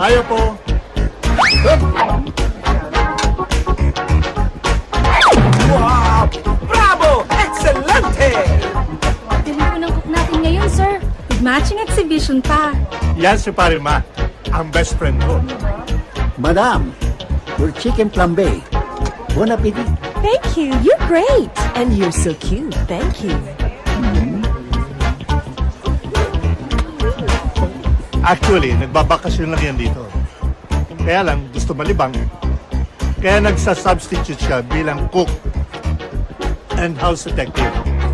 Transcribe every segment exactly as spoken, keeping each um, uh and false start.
Tayo po. Wow! Bravo! Excelente! Galing po ng cook natin ngayon, sir. With matching exhibition pa. Yan si Pare Mac, ang best friend ko. Madam, your chicken flambe. Bon appetit. Thank you. You're great. And you're so cute. Thank you. Actually, nagbabakasyon lang yan dito. Kaya lang, gusto malibang. Kaya nagsa-substitute siya bilang cook and house detective.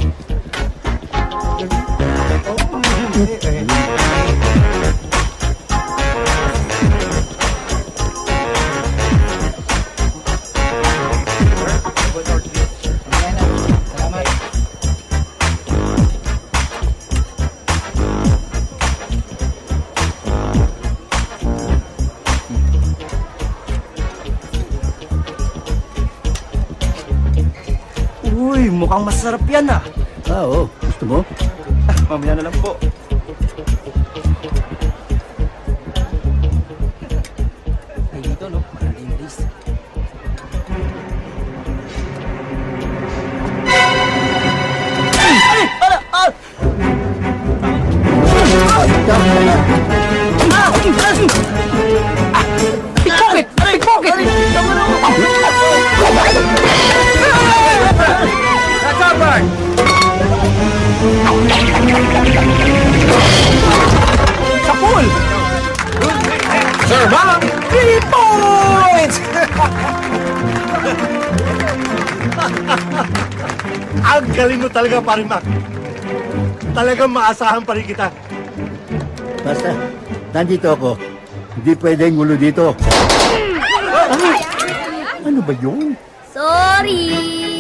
Uy, mukhang masarap yan ah. Ah, oo. Gusto mo? Ah, mamaya na lang po. Ay, dito no, maraming place. Ay! Ay! Ala! Ah! Ah! Pickpocket! Pickpocket! That's our bird! Sa pool! Sir, ma'am! Three points! Ang galing mo talaga, Pare Mac. Talagang maasahan pa rin kita. Basta, nandito ako. Hindi pwedeng gulo dito. Ay, ano ba yun? Sorry!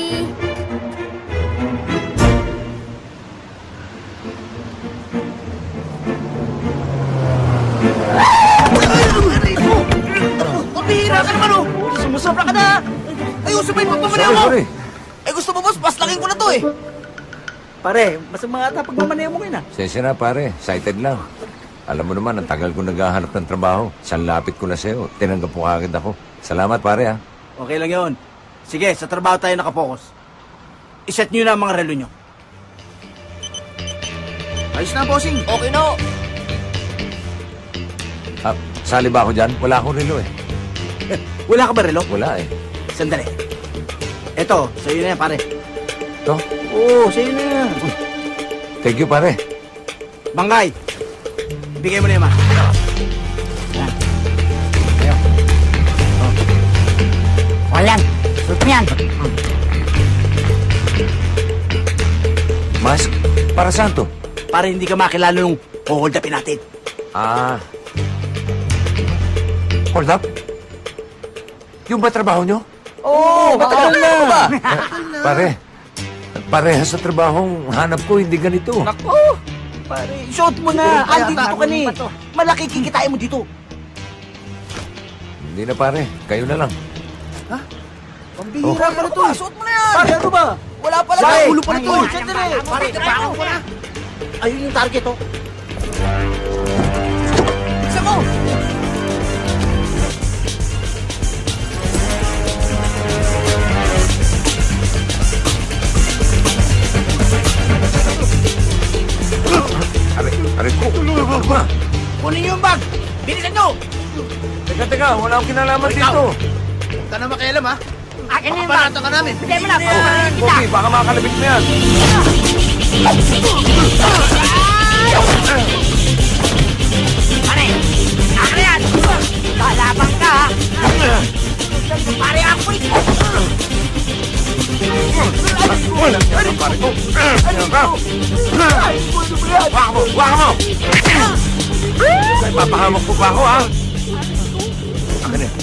Pabihira ka naman oh! Sumusobra ka na! Ayusin mo yung pagmamaneho mo! Sorry, sorry. Eh gusto mo boss, paslangin ko na to eh! Pare, mas mga ata pagmamaneho mo ngayon ah. Sensya na pare, excited lang. Alam mo naman, ang tagal ko naghahanap ng trabaho. San lapit ko na sa'yo, tinanggap mo agad ako. Salamat pare ha. Okay lang yun. Sige, sa trabaho tayo nakapokus. Iset nyo na ang mga relo nyo. Ayos na, bossing. Okay na. Ah, sali ba ako dyan? Wala akong relo eh. Wala ka ba relo? Wala eh. Sandali. Eto, sa'yo na yan, pare. To? Oo, sa'yo na yan. Thank you pare. Bangkay, bigay mo na yan, ma. Yan. Ayo. Oh. Walan, suot mo yan. Mask? Para saan to? Para hindi ka makilala nung hold upin natin. Ah. Hold up? Yung ba trabaho nyo? Oo, oh, matagal na. Ba? Eh, pare, parehas sa trabahong hanap ko, hindi ganito. Naku, pare, suot mo na. Andi dito ka ni. Malaki kikitain mo dito. Hindi na pare, kayo na lang. Ha? Pambihira ka na to. Suot mo na yan. Pare, ano ba? Wala pala. Sa ulo pa na to. Sandali. Pare, napakan ko na. Ayun yung target, oh. Isa mo. Are, are ko. Tulungan mo ba? Kunin niyo yung bag. Bilisan niyo. Teka, teka, wala akong kinalaman dito. Huwag ka na makialam, ha? Akin na yung bag. Paparata ka namin. Bigay mo na. Paparin kita. Okay, baka makalabit mo yan. Pare! Akin na yan! Lalaban ka, ha? Pare, ako eh! Wala yan, pare ko. Waka mo, waka mo! Ay, papahamak ko pa ako, ha? Akin na.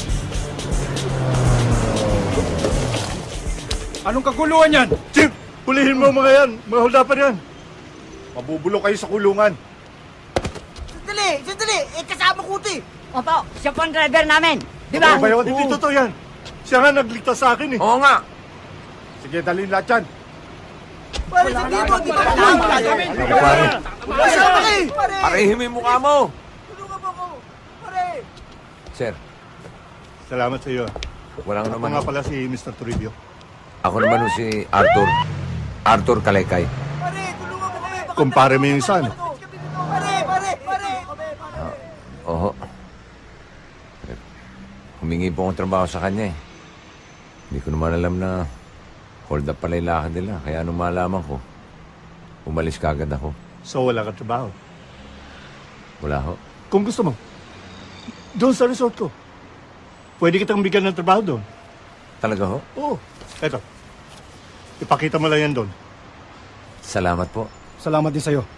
Anong kaguluhan yan? Chief, hulihin mo mga yan. Mga huldapan yan. Mabubulok kayo sa kulungan. Sandali, sandali. Eh, kasama ko ito eh. Opo, siya po ang driver namin. Di ba? Ano ba yun? Hindi totoo yan. Siya nga nagligtas sa akin eh. Oo nga. Sige, dalhin lahat yan. Pare, hindi mo. Di ba kasama ka namin? Ano, pare? Kasama ka eh. Pare. Parehin mo yung mukha mo. Tulungan mo ako. Pare. Sir, Salamat sa iyo. walang Ako naman. nga pala si mister Toribio. Ako naman ho si Arthur. Arthur Kalaykay. Pare, tulungan mo kami. Baka Kumpare mo yung isa, ano? Pare, pare, pare. Oho. Humingi po akong trabaho sa kanya eh. Hindi ko naman alam na hold up pala yung lakad nila. Kaya nung malaman ko, umalis kagad ako. So wala ka trabaho. Wala ho. Kung gusto mo, doon sa resort ko. Pwede kitang bigyan ng trabaho doon. Talaga ho? Oo. Eto. Ipakita mo lang yan doon. Salamat po. Salamat din sa'yo.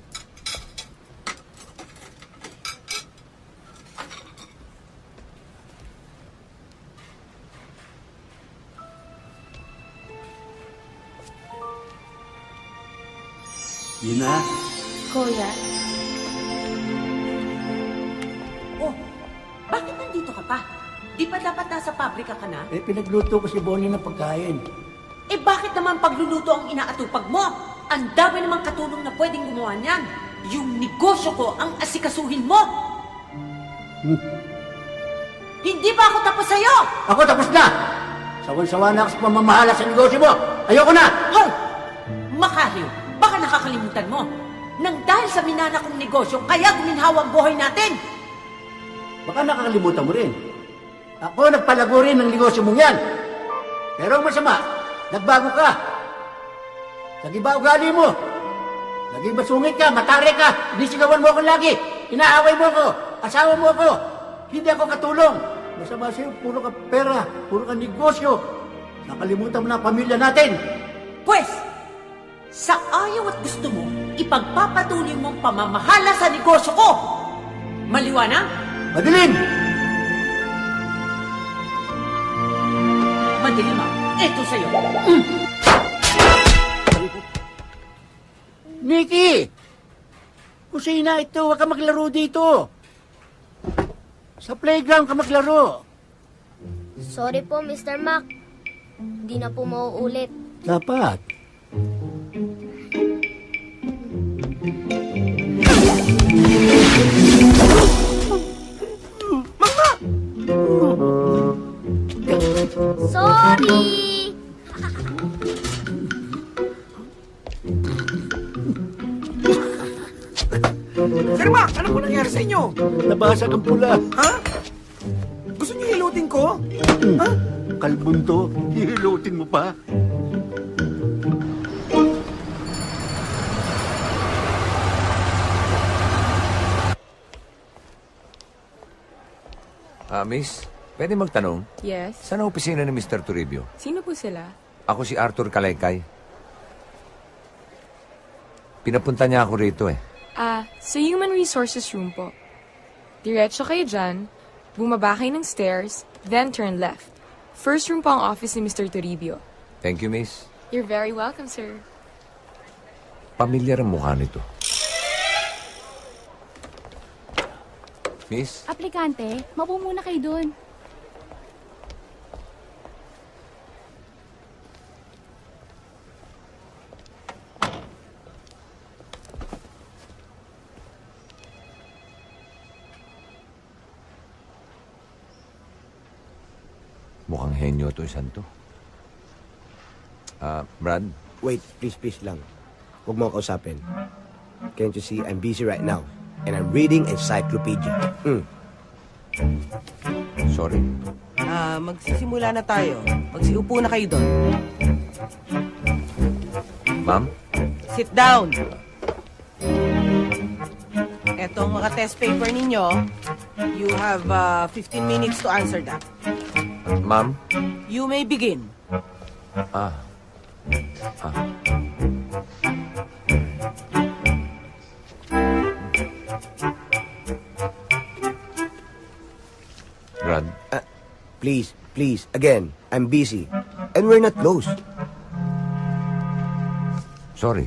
Gina, Kuya, Oh, bakit nandito ka pa? Di ba dapat nasa pabrika ka na? eh pinagluto ko si Bonnie ng pagkain. Eh bakit naman pagluluto ang inaatupag mo? Ang dami namang katulong na pwedeng gumawa niyan. Yung negosyo ko ang asikasuhin mo. Hmm. Hindi ba ako tapos sa'yo? Ako tapos na! Sawan-sawa na ako sa pamamahala sa negosyo mo! Ayoko na! Hoy! Makahil, baka nakakalimutan mo. Nang dahil sa minana kong negosyo, kaya guminhawa ang buhay natin. Baka nakakalimutan mo rin. Ako nagpalago rin ng negosyo mong yan. Pero ang masama, nagbago ka. Nag-iba ugali mo. Naging masungit ka, matari ka, inisigawan mo ako lagi. Inaaway mo ako, asawa mo ako. Hindi ako katulong. Masama sa'yo, puro ka pera, puro ka negosyo. Nakalimutan mo na ang pamilya natin. Pwes, sa ayaw at gusto mo, ipagpapatuloy mong pamamahala sa negosyo ko. Maliwanag? Madilim! Madilim ah. Ito sa'yo. Nikki! Kusina ito, huwag ka maglaro dito. Sa playground ka maglaro. Sorry po, mister Mac. Hindi na po mauulit. Dapat. Sorry! Sir Mac, ano po nangyari sa inyo? Nabasag ang pula. Ha? Gusto niyo hilutin ko? Ha? Kalbon to, hihilutin mo pa. Ah, miss, pwede magtanong? Yes? Saan ang opisina ni mister Toribio? Sino po sila? Ako si Arthur Kalaykay. Pinapunta niya ako rito eh. Ah, sa Human Resources Room po. Diretso kayo dyan, bumaba kayo ng stairs, then turn left. First room po ang office ni mister Toribio. Thank you, miss. You're very welcome, sir. Pamilyar ang mukha nito. Miss, aplikante, maupo muna kayo doon. mukhang henyo to isang to. Ah, Brad, Wait, please, please lang. Huwag mo ako kausapin. Can't you see, I'm busy right now. And I'm reading encyclopedia. Mm. sorry. Ah, magsisimula na tayo. Magsiupo na kayo doon. Ma'am? Sit down. Ito ang mga test paper ninyo. You have uh, fifteen minutes to answer that. Ma'am? You may begin. Ah. Ah. Brad? Uh, please, please, again, I'm busy. And we're not close. Sorry.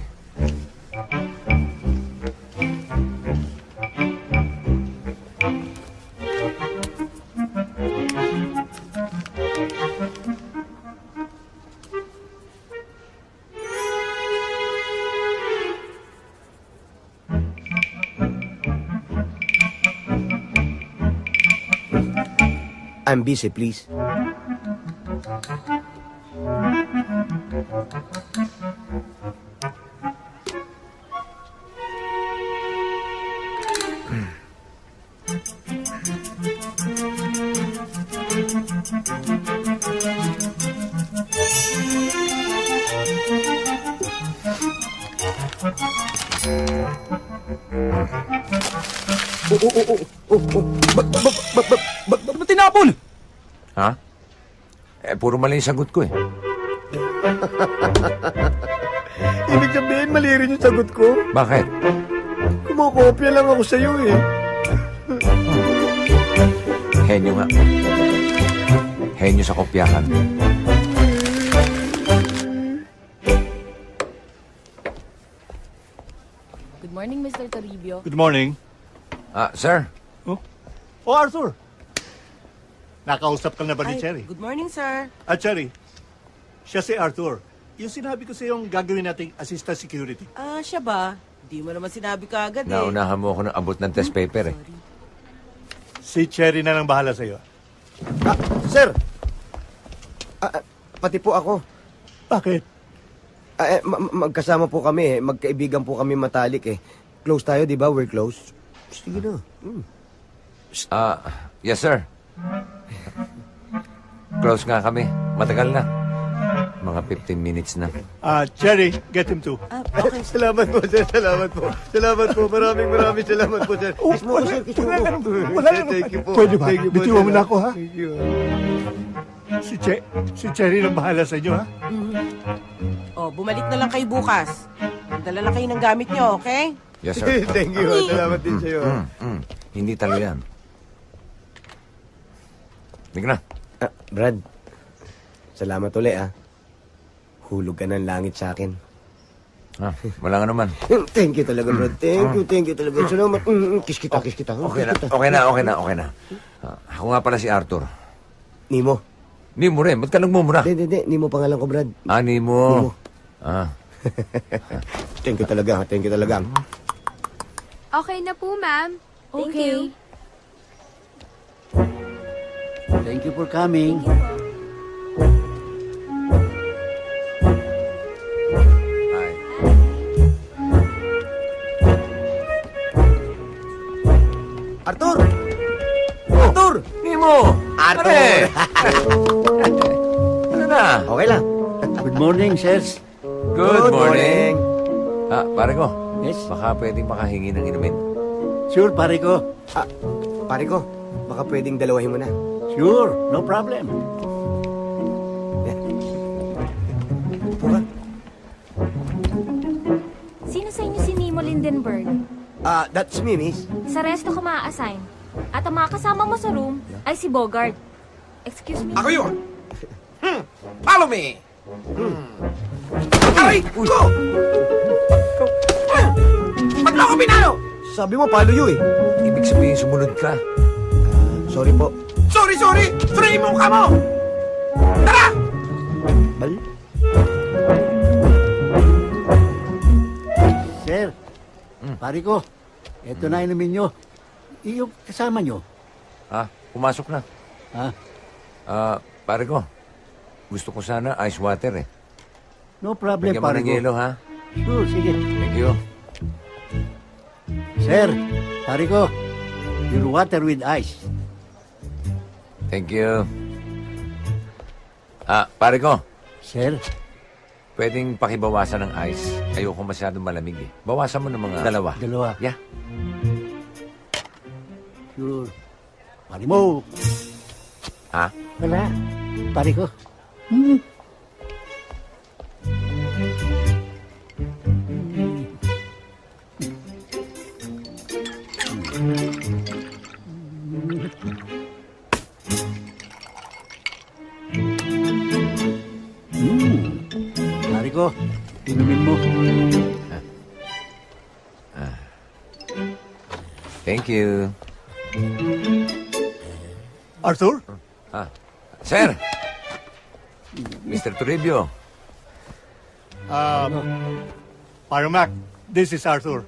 I'm busy, please. Oh, oh, oh, oh, oh, oh. Bag, bag, bag, bag, bag, bag, bag, tinapon! Ha? Eh, puro mali yung sagot ko eh. Ibig sabihin, mali rin yung sagot ko. Bakit? Kumakopya lang ako sa'yo eh. Henyo nga. Henyo sa kopyahan. Good morning, Mister Toribio. Good morning. Ah, sir. Oh, oh Arthur. Nakausap ka na ba ni Cherry? Good morning, sir. Ah, Cherry, siya si Arthur. Yung sinabi ko sa yung gagawin nating assistant security. Ah, siya ba? Di mo naman sinabi ka agad eh. Naunahan mo ako ng abot ng test paper eh. Si Cherry na lang bahala sa'yo. Ah, sir! Ah, ah, pati po ako. Bakit? Ah, eh, ma- ma- magkasama po kami eh. Magkaibigan po kami matalik eh. Close tayo, di ba? We're close. Sige na. Hmm. Ah, yes sir. Close nga kami. Matagal na. Mga fifteen minutes na. Ah, Cherry, get him too. Ah, okay. Salamat po, sir. Salamat po. Salamat po. Maraming maraming salamat po, sir. Oh, Kiss mo ako, sir. Kiss mo ako. Wala na. Thank you po. Pwede ba? Thank you po, Bitiwan mo sir. na ako, ha? Thank you. Si, che si Cherry lang bahala sa inyo, ha? Oh, bumalik na lang kayo bukas. Dala na kayo ng gamit nyo, okay? Yes sir. Thank you. Salamat din sa'yo. Mm, mm. Hindi talo yan. Tingnan na. Ah, Brad, salamat ulit ah. Hulog ka ng langit sa akin. Ah, wala nga naman. Thank you talaga, Brad. Thank you, thank you talaga. Salamat. Mm, mm, kiss kita, kiss kita. Okay na, Kiss kita. okay na, okay na, okay na. Ah, ako nga pala si Arthur. Nimo. Nimo rin, ba't ka nagmumura? Hindi, hindi, hindi. Nimo pangalan ko, Brad. Ah, Nimo. Nimo. Ah, Thank you talaga, thank you talaga. Okay na po, ma'am. Thank Okay. you. Thank you for coming. ay. Arthur! Arthur! Nimo! Arthur! Pare! Ano na? Okay lang. Good morning, sirs. Good morning. Ah, pare ko. Yes? Baka pwedeng makahingi ng inumin. Sure, pare ko. Ah, pare ko, baka pwedeng dalawahin mo na. Sure, no problem. Upo ka. Sino sa inyo si Nemo Lindenberg? Ah, that's me, miss. Sa resto ka maa-assign. At ang mga kasama mo sa room ay si Bogart. Excuse me? Ako yun! Hmm. Follow me! Hmm. Aray! Go! Ba't mo ako pinalo? Sabi mo, palo yun eh. Ibig sabihin sumunod ka. Sorry po. Sorry, sorry! Suriin mo ka mo! Tara! Bal? Sir, pare ko, eto na inumin nyo. Yung kasama nyo. Ah, pumasok na. Ha? Ah, pare ko. Gusto ko sana ice water eh. No problem, Bigyan mo pare ng ko. yelo, ha? Sure, sige. Thank you. Sir, pare ko, your water with ice. Thank you. Ah, pare ko. Sir, Pwedeng pakibawasan ng ice. Ayoko masyadong malamig eh. Bawasan mo ng mga dalawa. dalawa. Yeah. Sure. Pare mo. Ha? Wala. Pare ko. Hmm. Hmm. Pare ko, inumin mo. Thank you. Arthur? Ah, sir! Mister Toribio. Um, Parmac, this is Arthur.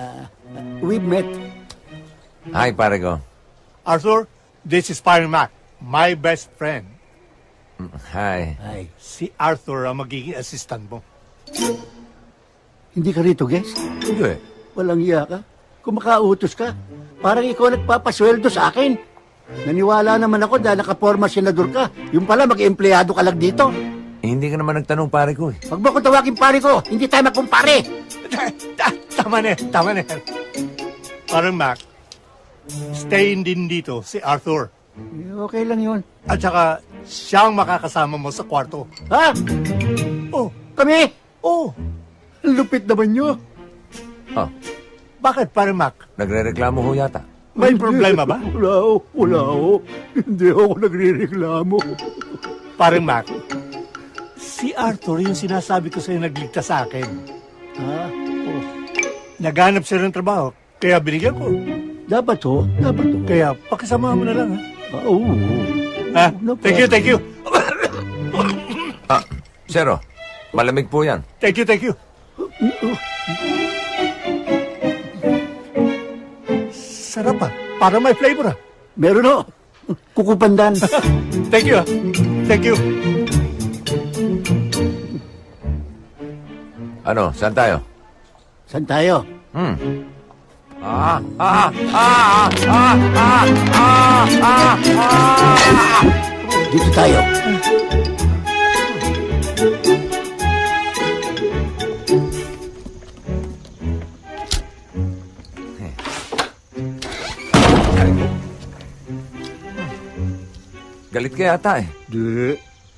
We've met. Hi, pare ko. Arthur, this is Parmac. my best friend, Hi. Ay, si Arthur ang magiging assistant mo. hindi ka rito, guys? Hindi. Walang iya ka? Kung makautos ka, parang ikaw nagpapasweldo sa akin. Naniwala naman ako dahil nakaporma senador ka. Yung pala, mag-empleyado ka lang dito. Eh, hindi ka naman nagtanong pare ko eh. Huwag mo ko tawagin pare ko. Hindi tayo magkumpare. Tama na yan, tama na yan. Parang Mac, stay din dito si Arthur. Eh, Okay lang yun. At saka, siya ang makakasama mo sa kwarto. Ha? Oh, Kami? oh. Ang lupit naman nyo. Oh, Bakit, parang Mac? nagre-reklamo ho yata. May problema ba? Wala ho, wala ho. Hindi ako nagre-reklamo. Parang Mac, si Arthur yung sinasabi ko sa'yo nagligtas sa akin. Ha? Oh. Naghanap siya ng trabaho, kaya binigyan ko. Dapat ho, dapat ho. Kaya pakisama mo na lang, ha? Ah, Oo. Ha? No Thank you, thank you. Ah, Zero, malamig po yan. Thank you, thank you. Sarap ah. Parang may flavor ah. Meron ho. Kukupandan. Thank you ah. Thank you. Ano, saan tayo? Saan tayo? Hmm. Ah, ah, ah, ah, ah, ah, ah, ah, ah. Dito tayo. Galit ka yata eh. Di.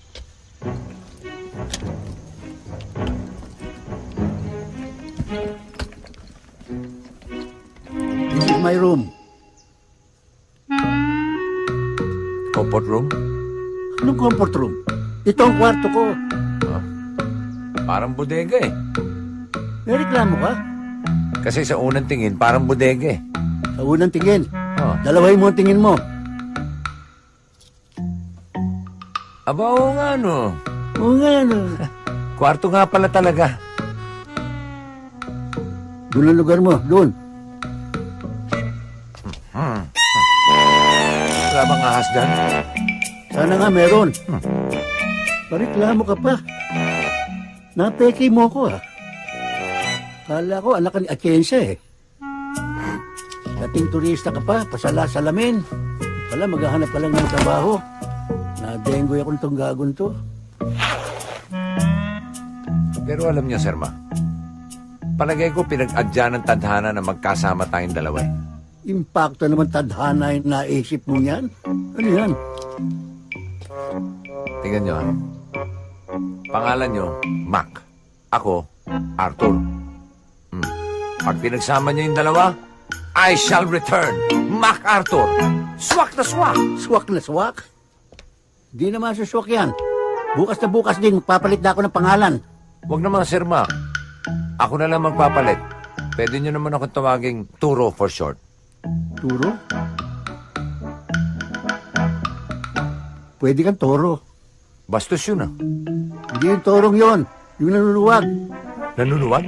This is my room. Comfort room? Anong comfort room? Ito ang kwarto ko. Ah, parang bodega eh. May reklamo ka? Kasi sa unang tingin, parang bodega eh. Sa unang tingin. Oh. Dalawahin mo ang tingin mo. Aba, oo nga no. Oo nga, ano. Kwarto nga pala talaga. Doon ang lugar mo. Doon. Hmm. Wala bang ahas dyan? Sana nga meron. Pareklamo ka pa. Napeke mo ko ah. Kala ko anak ka ni Atienza eh. Dating turista ka pa, pasala-salamin. Pala maghahanap ka lang ng trabaho. Nadenggoy ako nitong gagon to. Pero alam niyo, Sir Ma, palagay ko pinag-adya ng tadhana na magkasama tayong dalawa eh. Impacto naman tadhana yung naisip mo yan. Ano yan? Tingnan niyo ah. Pangalan niyo, Mac. Ako, Arthur. Hmm. Pag pinagsama niyo yung dalawa, I shall return. Mac Arthur. Swak na swak. Swak na swak? Di naman suswak yan. Bukas na bukas din, magpapalit na ako ng pangalan. Huwag naman, Sir Mac. Ako na lang magpapalit. Pwede niyo naman ako tawaging Turo for short. Turo? Pwede kang toro. Bastos yun ah. Hindi yung torong yon, yung nanuluwag. Nanunuwag?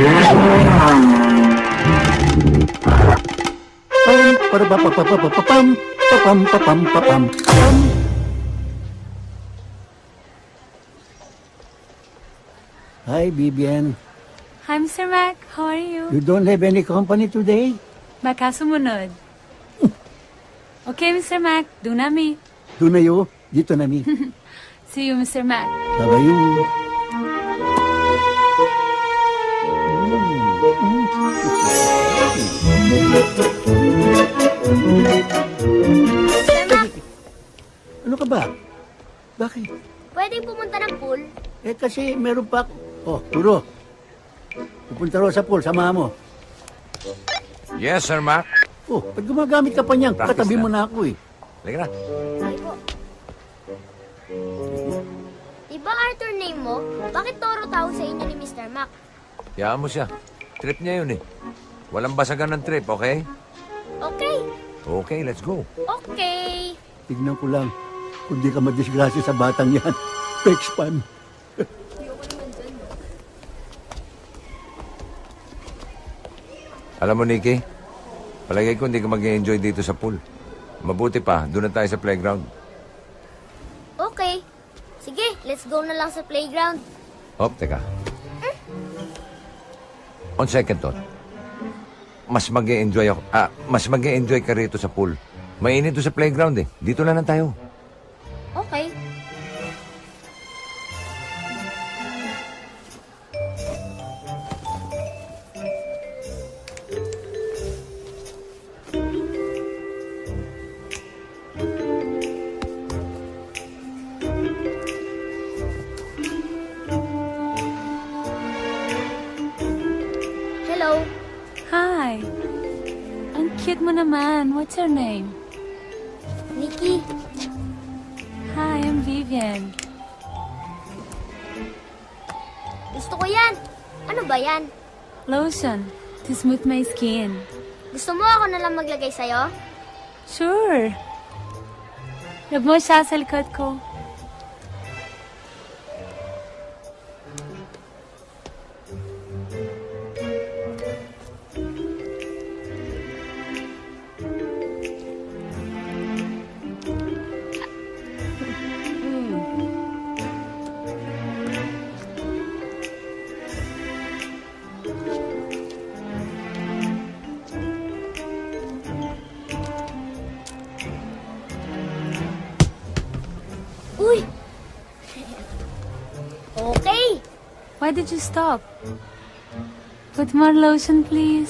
Pam, para pa pa pa pa pa pam, papam papam papam pam. Hi, Vivian. Hi, Mister Mac. How are you? You don't have any company today? Baka sumunod. Okay, Mister Mac. Do na mi. Doon na yo, dito na mi. See you, Mister Mac. Sabayo. Ano ka ba? Bakit? Pwede pumunta ng pool? Eh kasi meron pa ako. Oh, Turo. Pupunta raw sa pool, samahan mo. Yes, Sir Mac. Oh, pag gumagamit ka pa niyan, Practice katabi na. mo na ako eh. Halika na. Ay po. Diba Arthur name mo? Bakit Toro tawag sa inyo ni Mister Mac? Hayaan mo siya. Trip niya yun eh. Walang basagan ng trip, okay? Okay. Okay, let's go. Okay. Tignan ko lang, kung di ka madisgrasya sa batang yan. Pexpan. Alam mo, Nikki, palagay ko hindi ka mag-enjoy dito sa pool. Mabuti pa, doon na tayo sa playground. Let's go na lang sa playground. Oh, teka. On second thought, mas mag-e-enjoy ako, ah, mas mag-e-enjoy ka rito sa pool. Mainit doon sa playground eh. Dito lang lang tayo. Okay. Hello. Hi. Ang cute mo naman. What's your name? Nikki. Hi, I'm Vivian. Gusto ko yan. Ano ba yan? Lotion. To smooth my skin. Gusto mo ako na lang maglagay sa'yo? Sure. Rub mo siya sa likod ko. Uy! Okay. Why did you stop? Put more lotion, please.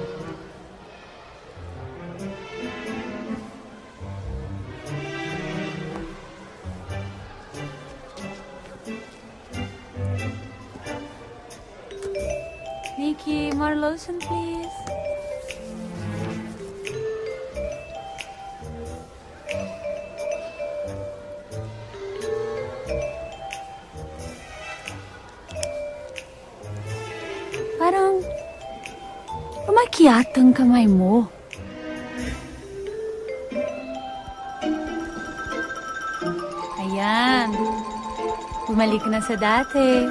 Nikki, more lotion, please. Parang umakyat ang kamay mo. Ayan. Bumalik na sa dati.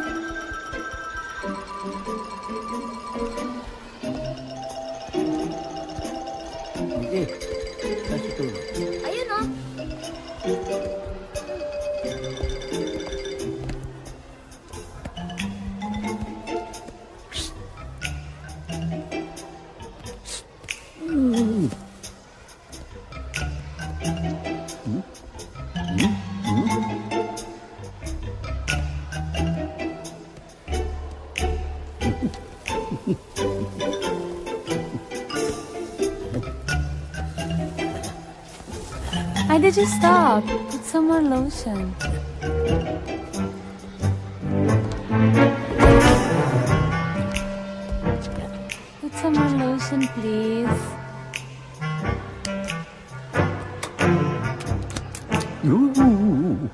Hindi. Kasi ito. Ayun oh. Why did you stop? Put some more lotion. Put some more lotion, please. Ooh.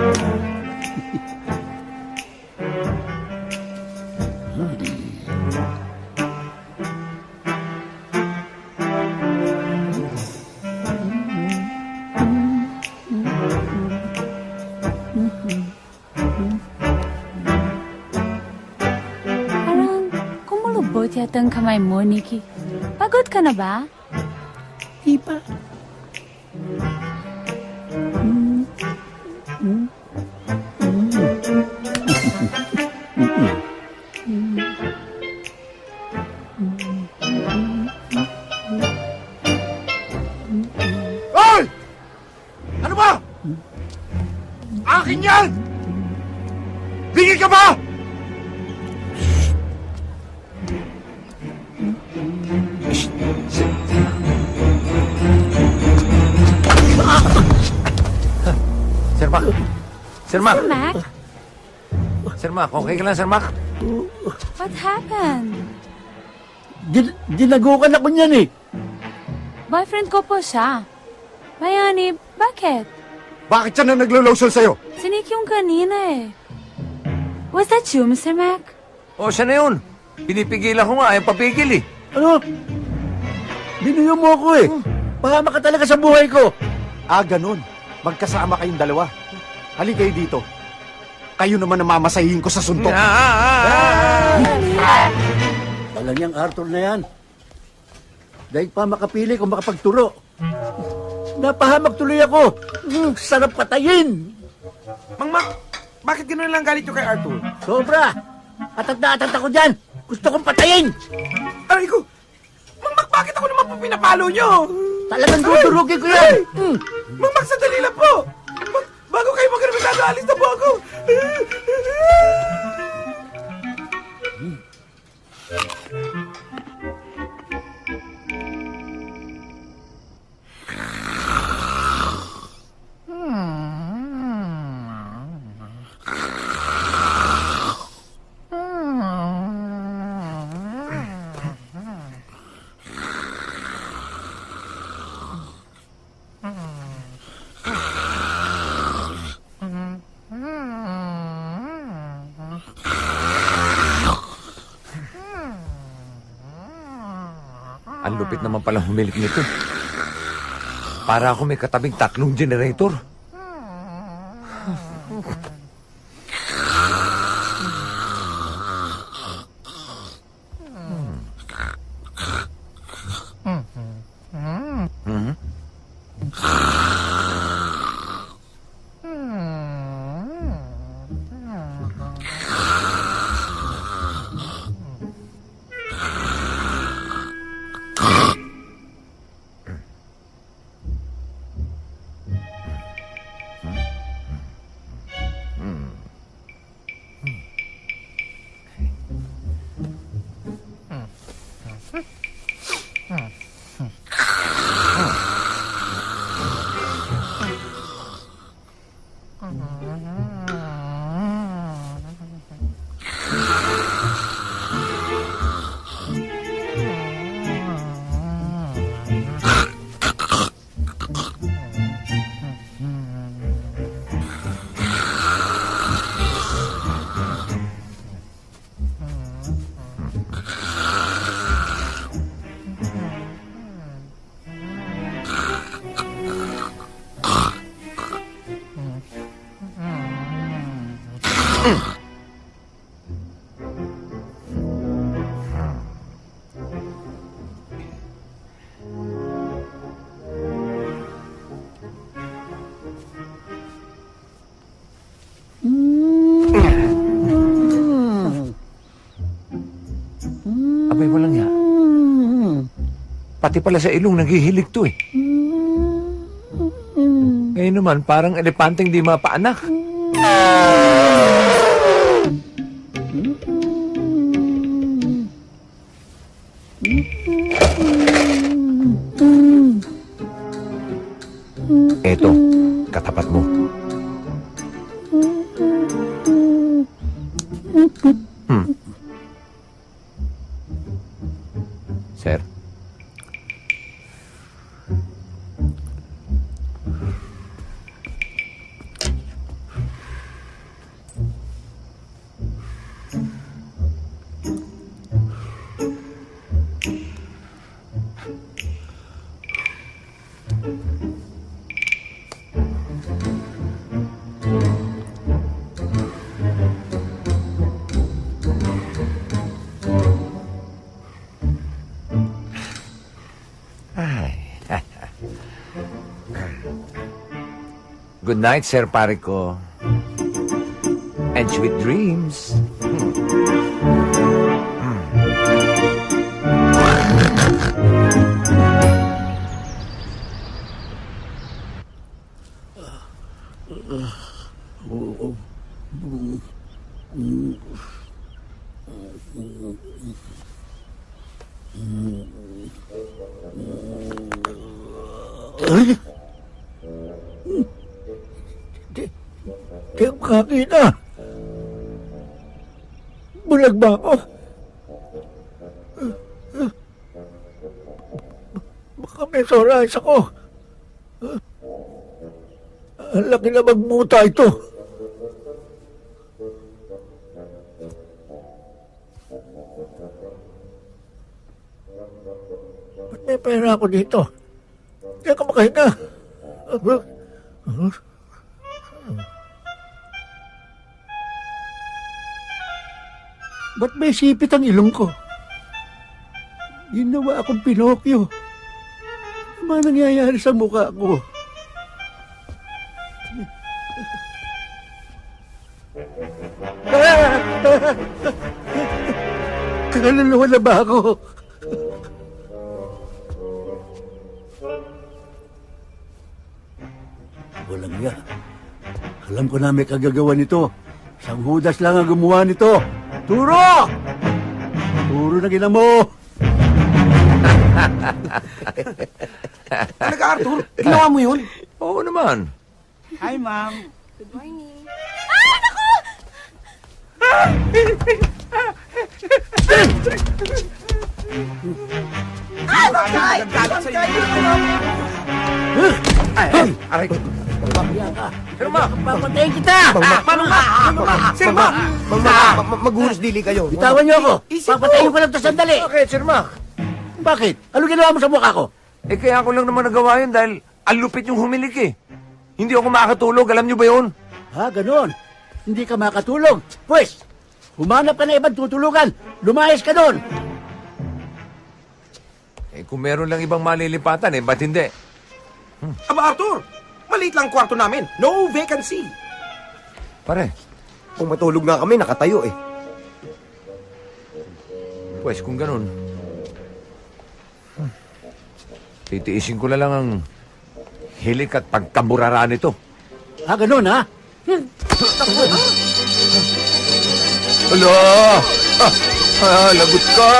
Parang kumulubot yata ang kamay mo, Nikki. Pagod ka na ba? Di pa. Hoy! Ano ba? Akin yan! Bigay ka ba? Sir Mac! Sir Mac! Sir Mac? Sir Mac, okay ka lang, Sir Mac? What happened? Din dinagukan ako niyan eh. Boyfriend ko po siya. Bayani, bakit? Bakit siya na naglo-lotion sa'yo? Sinik yung kanina eh. Was that you, Mister Mac? O, siya na yun. Pinipigilan ko nga, ayaw papigil eh. Ano? Binuyo mo ako eh. Pahama ka talaga sa buhay ko. Ah, ganun. Magkasama kayong dalawa. Halika kayo dito. Kayo naman ang mamasahihin ko sa suntok. Walang niyang Arthur na yan. Dahil pa makapili kung makapagturo. Napahamak tuloy ako. Mm, sarap patayin. Mang Mac, Bakit gano'n lang galit nyo kay Arthur? Sobra! Atag na atag ako dyan! Gusto kong patayin! Aray ko! Mang Mac, bakit ako naman po pinapalo nyo? Talagang dudurugin ko yan! Hmm. Mang Mac, sandali lang po! Ba- bago kayo magremitado, alis na po ako! Ang lupit naman pala humilik nito. Para ako may katabing tatlong generator. Hmm. Abay, walang ya. Pati pala sa ilong naghihilig to eh. Ngayon naman, parang elepanteng di mapaanak. Eto, katapat mo. Hmm. Sir. Good night, Sir Parico. And sweet dreams. Ay! Di ako makakita. Bulag ba ako? Baka may sorais ako. Ang laki na magmuta ito. Ba't may pera ako dito? Hindi ako makahinga. Ba't may sipit ang ilong ko? Ginawa akong Pinocchio. Ano ba nangyayari sa mukha ko? Kaluluwa na ba ako? Walang nga. Alam ko na may kagagawa nito. Isang hudas lang ang gumawa nito. Turo! Turo na gina mo! Talaga, Arthur? Ginawa mo yun? Oo naman. Hi, ma'am. Good morning. Ay, ay, aray ko. Pagpapaya ka. Sir Mac! Papatayin kita! Paano ba? Sir Mac! Maghunos dili kayo. Bitawan niyo ako. Papatayin ko lang ito sandali. Bakit, Sir Mac? Bakit? Ano ginawa mo sa mukha ko? Eh, kaya ako lang naman nagawa yun dahil ang lupit yung humilik eh. Hindi ako makakatulog. Alam niyo ba yun? Ha, ganon. Hindi ka makatulog. Pwes, humanap ka na ibang tutulugan. Lumayas ka doon. Eh, kung meron lang ibang malilipatan eh, ba't hindi? Aba, Arthur! Maliit lang kwarto namin. No vacancy. Pare, Kung matulog nga kami, nakatayo eh. pues kung ganun, hmm, titiisin ko na lang ang hilik at pagkaburara nito. Ha, ganon ha? Hala! Ah, ah, lagot ka!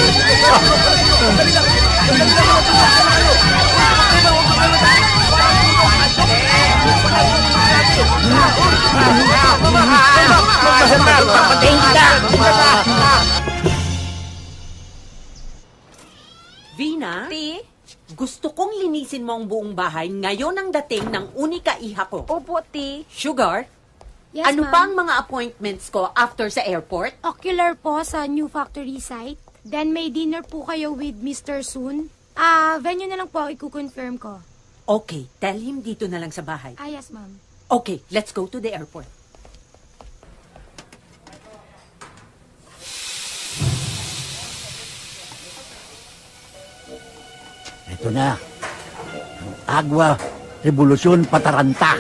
Vina? Ti? Gusto kong linisin mo ang buong bahay ngayon ang dating ng unika iha ko. Opo, Ti. Sugar? Yes, ano ma'am. pa ang mga appointments ko after sa airport? Ocular po sa new factory site. Then may dinner po kayo with Mister Soon. Ah, venue na lang po, i-confirm ko. Okay, tell him dito na lang sa bahay. Ah, yes, ma'am. Okay, let's go to the airport. Ito na. Ang Agwa Revolusyon Pataranta.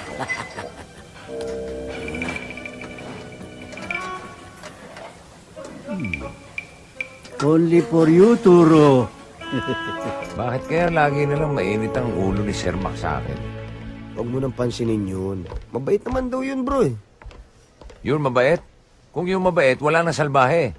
Hmm. Only for you, Turo. Bakit kaya lagi na lang mainit ang ulo ni Sir Mac sa akin? Huwag mo nang pansinin yun. Mabait naman daw yun, bro eh. Yun mabait? Kung yung mabait, wala na salbahe.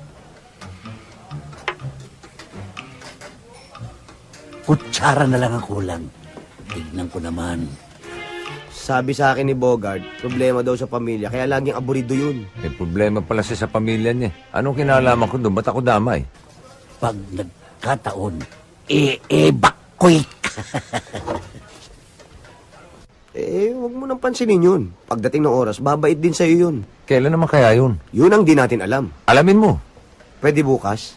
Kutsara na lang ang kulang. Tignan ko naman. Sabi sa akin ni Bogart, problema daw sa pamilya, kaya laging aburido yun. May problema pala siya sa pamilya niya. Anong kinalaman ko doon? Ba't ako damay? Pag nagkataon, e-evacuate. Eh, huwag mo nang pansinin yun. Pagdating ng oras, babait din sa'yo yun. Kailan naman kaya yun? Yun ang di natin alam. Alamin mo. Pwede bukas?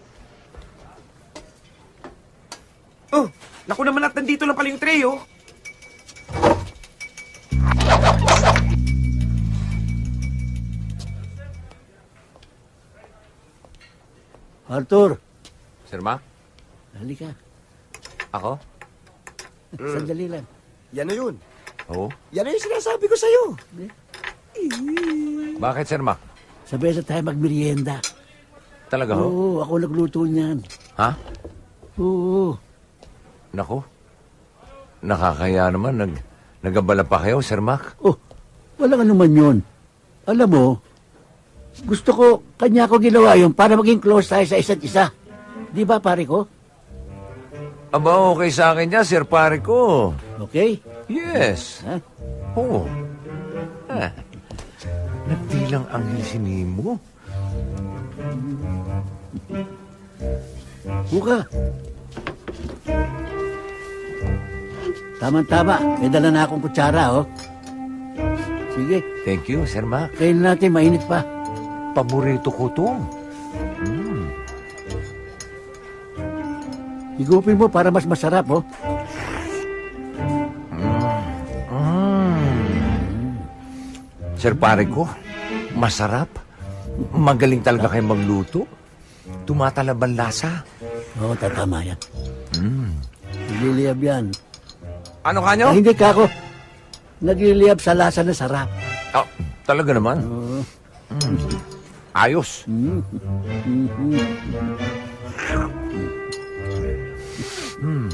Oh, naku naman at nandito lang pala yung tray, oh. Arthur, Sir Mac? halika. Ako? Sandali lang. Yan na yun. Oo. Yan na yung sinasabi ko sa'yo. Bakit, Sir Mac? Sabay na tayo magmerienda. Talaga ho? Oo, ako nagluto niyan. Ha? Oo. Nako. Nakakaya naman. Nag, nagabala pa kayo, Sir Mac? Oh, walang anuman yun. Alam mo, gusto ko, kanya ko ginawa yun para maging close tayo sa isa't isa. Di ba, pare ko? Aba, okay sa akin niya, Sir Pare ko. Okay? Yes. Ha? Oo. Ah. Nagbilang anghel si Nemo. Buka. Tama-tama. May dala na akong kutsara, oh. Sige. Thank you, Sir Mac. Kain natin, mainit pa. Paborito ko to. Mm. Higupin mo para mas masarap, oh. Mm. Sir Pare ko, masarap. Magaling talaga kayo magluto. Tumatalaban lasa. Oo, tatama yan. Mm. Nagliliyab yan. Ano kanyo? Ay, hindi ka ako. Nagliliyab sa lasa na sarap. Oh, talaga naman. Oo. Ayos. Mm. Mm. Mm.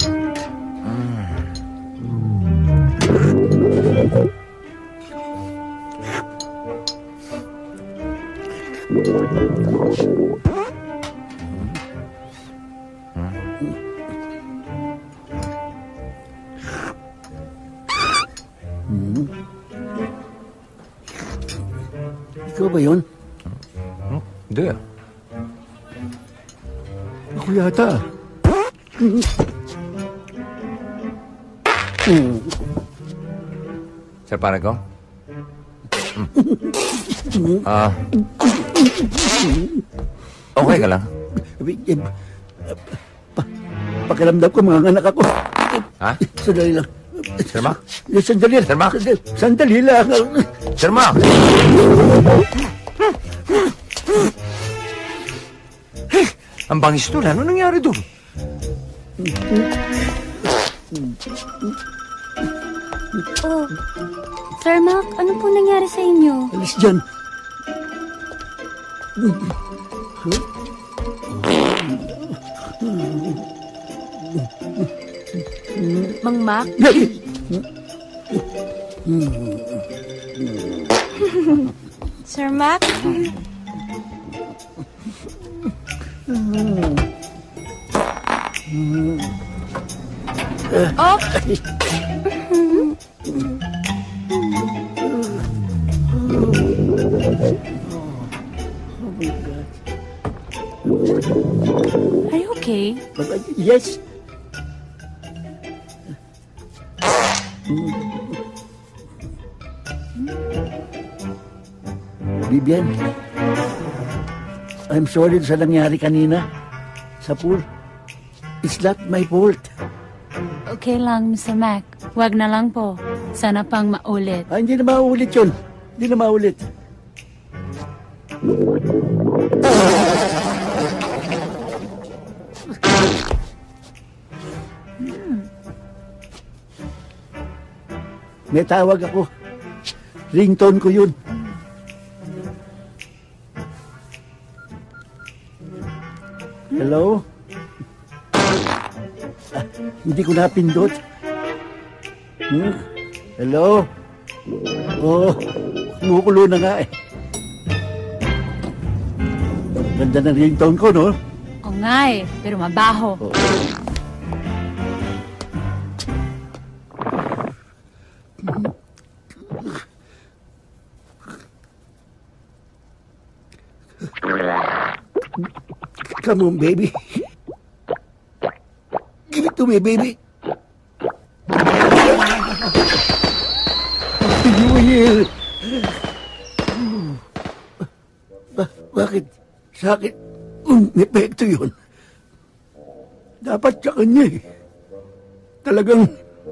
Mm. Ikaw ba yun? Hindi. Ako yata. Sir Panico? Ah. Okay ka lang? Pa pakiramdam ko mga anak ako. Ha? Sandali lang. Sir Mac? Sandali lang. Sir Mac? Sandali, sandali lang. Sir Mac! Hey, ang bangis doon. Ano nangyari doon? Oh, Sir Mac, ano po nangyari sa inyo? Alis dyan. Mang Mac? Sir Mac? Oh! Are you okay? Yes. Vivian, I'm sorry sa nangyari kanina sa pool. It's not my fault. Okay lang, Mister Mac. Wag na lang po. Sana pang maulit. Ah, hindi na maulit yun. Hindi na maulit. May tawag ako. Ringtone ko yun. Hello? Ah, hindi ko napindot. Hmm? Hello? Oh, kumukulo na nga eh. Ganda ng ringtone ko, no? O nga eh, pero mabaho. Oh. Come on, baby. Give it to me, baby. Happy New Year. Ba bakit sa akin um, epekto yun? Dapat sa kanya eh. Talagang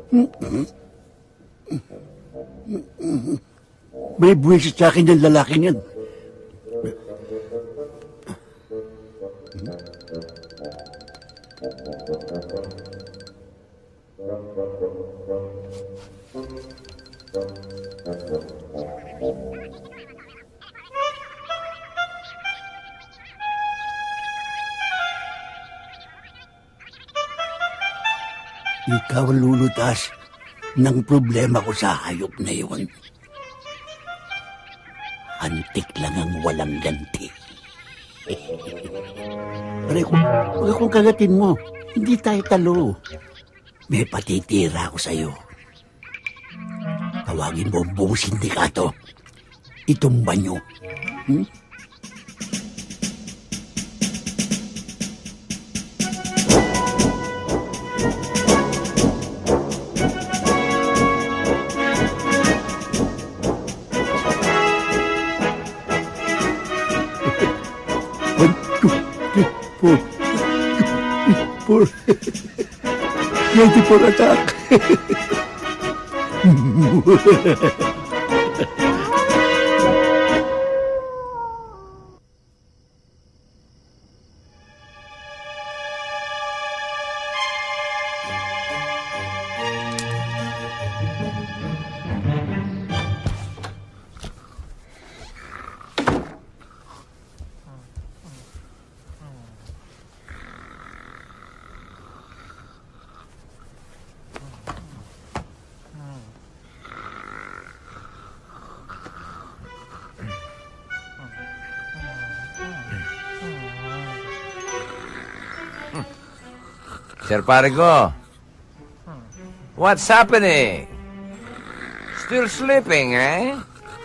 may buwisit sa akin yung lalaking yan. Ikaw lulutas ng problema ko sa hayop na yun. Antik lang ang walang ganti. Pare, kung, kung kagatin mo, hindi tayo talo. May patitira ako sa'yo. Tawagin mo ang buong sindikato. Itumba nyo. Hmm? Four. Four. twenty-four attack. Sir Parigo, what's happening? Still sleeping, eh?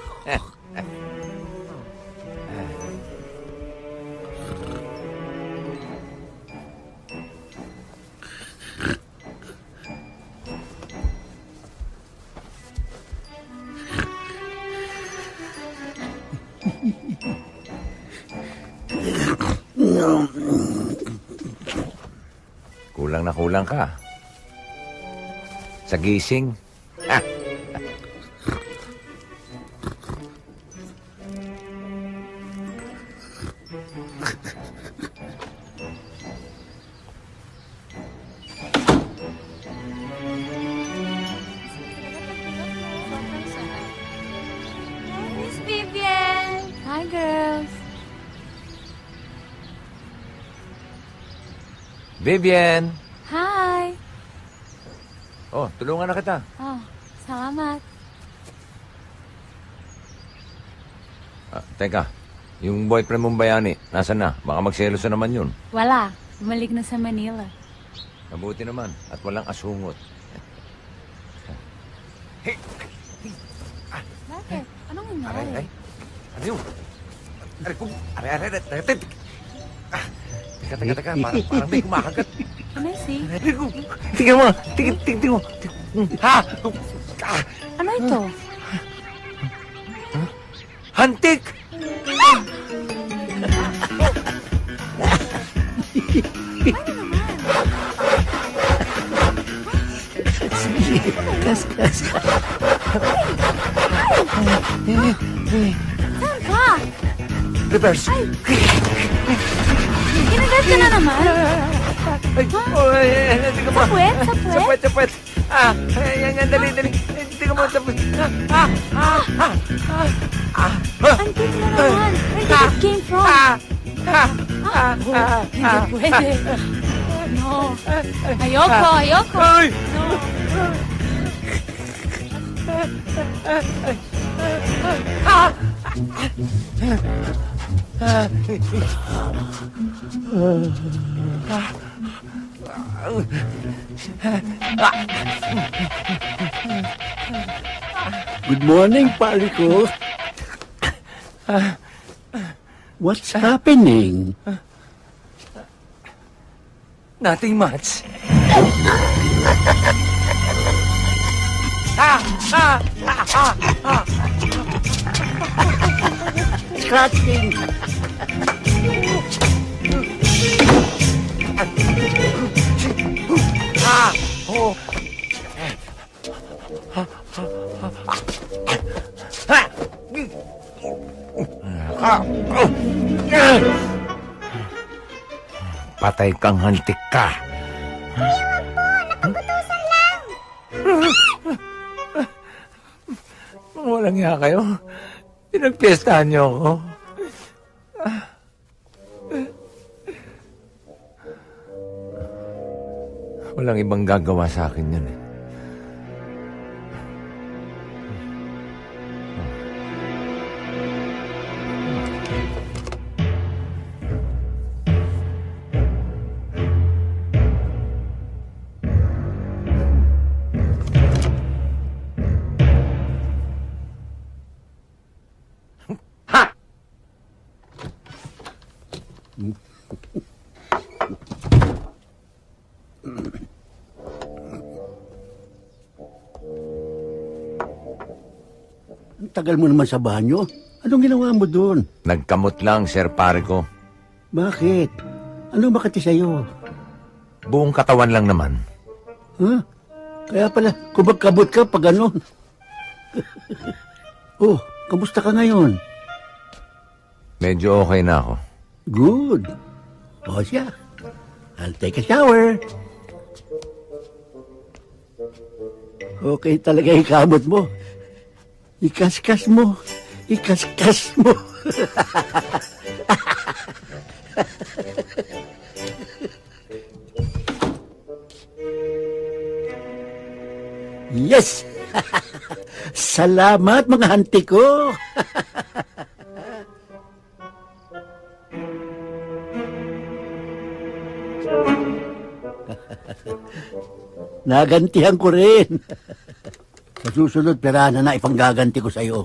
Kulang na kulang ka. Sa gising. Ah. Miss Vivian! Hi, girls. Vivian! Hi! Oh, tulungan na kita. Oh, salamat. Ah, teka, yung boyfriend mong bayani, nasan na? Baka magselos na naman yun. Wala. Bumalik na sa Manila. Mabuti naman, at walang asungot. Bakit? Anong nangyari? Aray, aray. Ano yun? Aray, kung... Aray, aray, aray, aray, aray. Ah, teka, teka, teka, parang, parang may kumakagat. Can I see? Aray, kung... Tingnan mo, tingnan, tingnan mo. Ha? Ah, Ano ito? hantik! Kas, kas. Saan ka? Reverse. Kinagat ka na naman? Ay, oh, ay, ay, ay, tingnan mo. Sa puwet? Sa puwet? Sa puwet, sa puwet. Ah, ay, yan, yan, dali, dali. Ay, tingnan mo, sa puwet. Ah, ah, ah, ah, ah, ah. Antik na naman. Where did it came from? Ah, ah, ah, Oh, ah, hindi ah. pwede. No. Ayoko, ayoko. Ay! No. Ah! Good morning, pare ko. What's happening? Nothing much. Ah! Ah! Ah! Ah! Ah! Scratching. Ah! Oh! Ah! Patay kang hantik ka. Ewan po, nakagutusan lang. Walang nga kayo. Pinagpiestahan niyo ako. Walang ibang gagawa sa akin yun eh. Tagal mo naman sa banyo. Anong ginawa mo doon? Nagkamot lang, Sir Parico. Bakit? Ano makati sa'yo? Buong katawan lang naman. Huh? Kaya pala, kubag-kabot ka pag ganon. Oh, kamusta ka ngayon? Medyo okay na ako. Good. O siya, I'll take a shower. Okay talaga yung kamot mo. Ikaskas mo. Ikaskas mo. Yes! Salamat mga hanti ko. Nagantihan ko rin. Sa susunod, perahan na ipanggaganti ko sa'yo.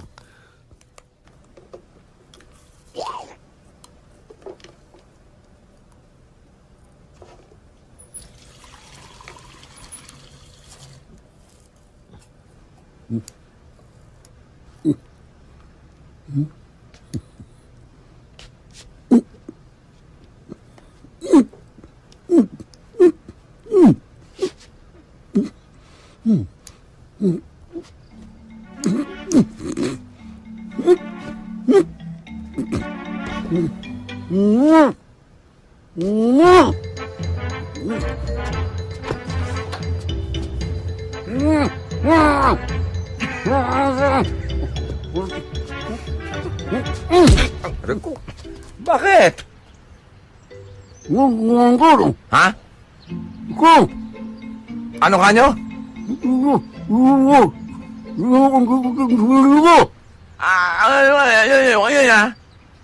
Rico, bakit? Ha? Ano ka nyo? Ah, ano yun, ano yun, ano yun, ha?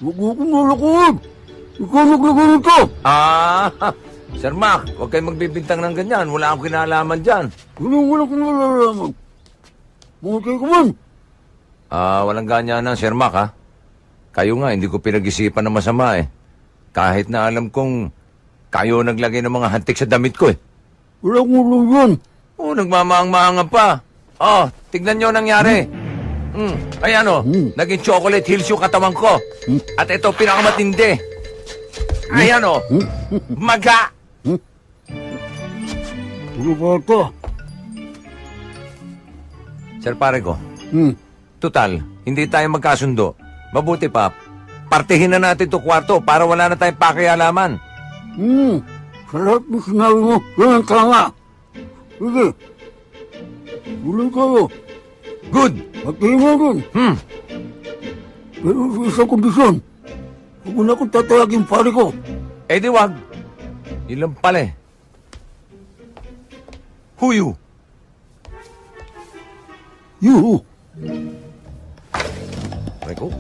Ah, Sir Mac, huwag kayong magbibintang ng ganyan. Wala akong kinalaman dyan. Wala akong kinalaman. Mga kayo kuman. Ah, walang ganyan ng Sir Mac, ha? Kayo nga, hindi ko pinag-isipan na masama, eh. Kahit na alam kong kayo naglagay ng mga hantik sa damit ko, eh. Wala akong ulo yan. Oo, nagmamaang-maangan pa. Oh, tignan nyo nangyari. Mm. Ay ano, mm. naging chocolate hills yung katawan ko. Mm. At ito, pinakamatindi. Ay ano, mm. maga. Mm. Ano ba ito? Sir pare ko, mm. total, hindi tayo magkasundo. Mabuti pa, partihin na natin to kwarto para wala na tayong pakialaman. Hmm, sa lahat ng sinabi mo, yan ang tama. Sige, tuloy kayo. Good. Partihin mo rin. Hmm. Pero sa isang kondisyon, huwag mo na akong tatawagin pare ko. Eh di wag. Ilan pala eh. Who you? You. Rico?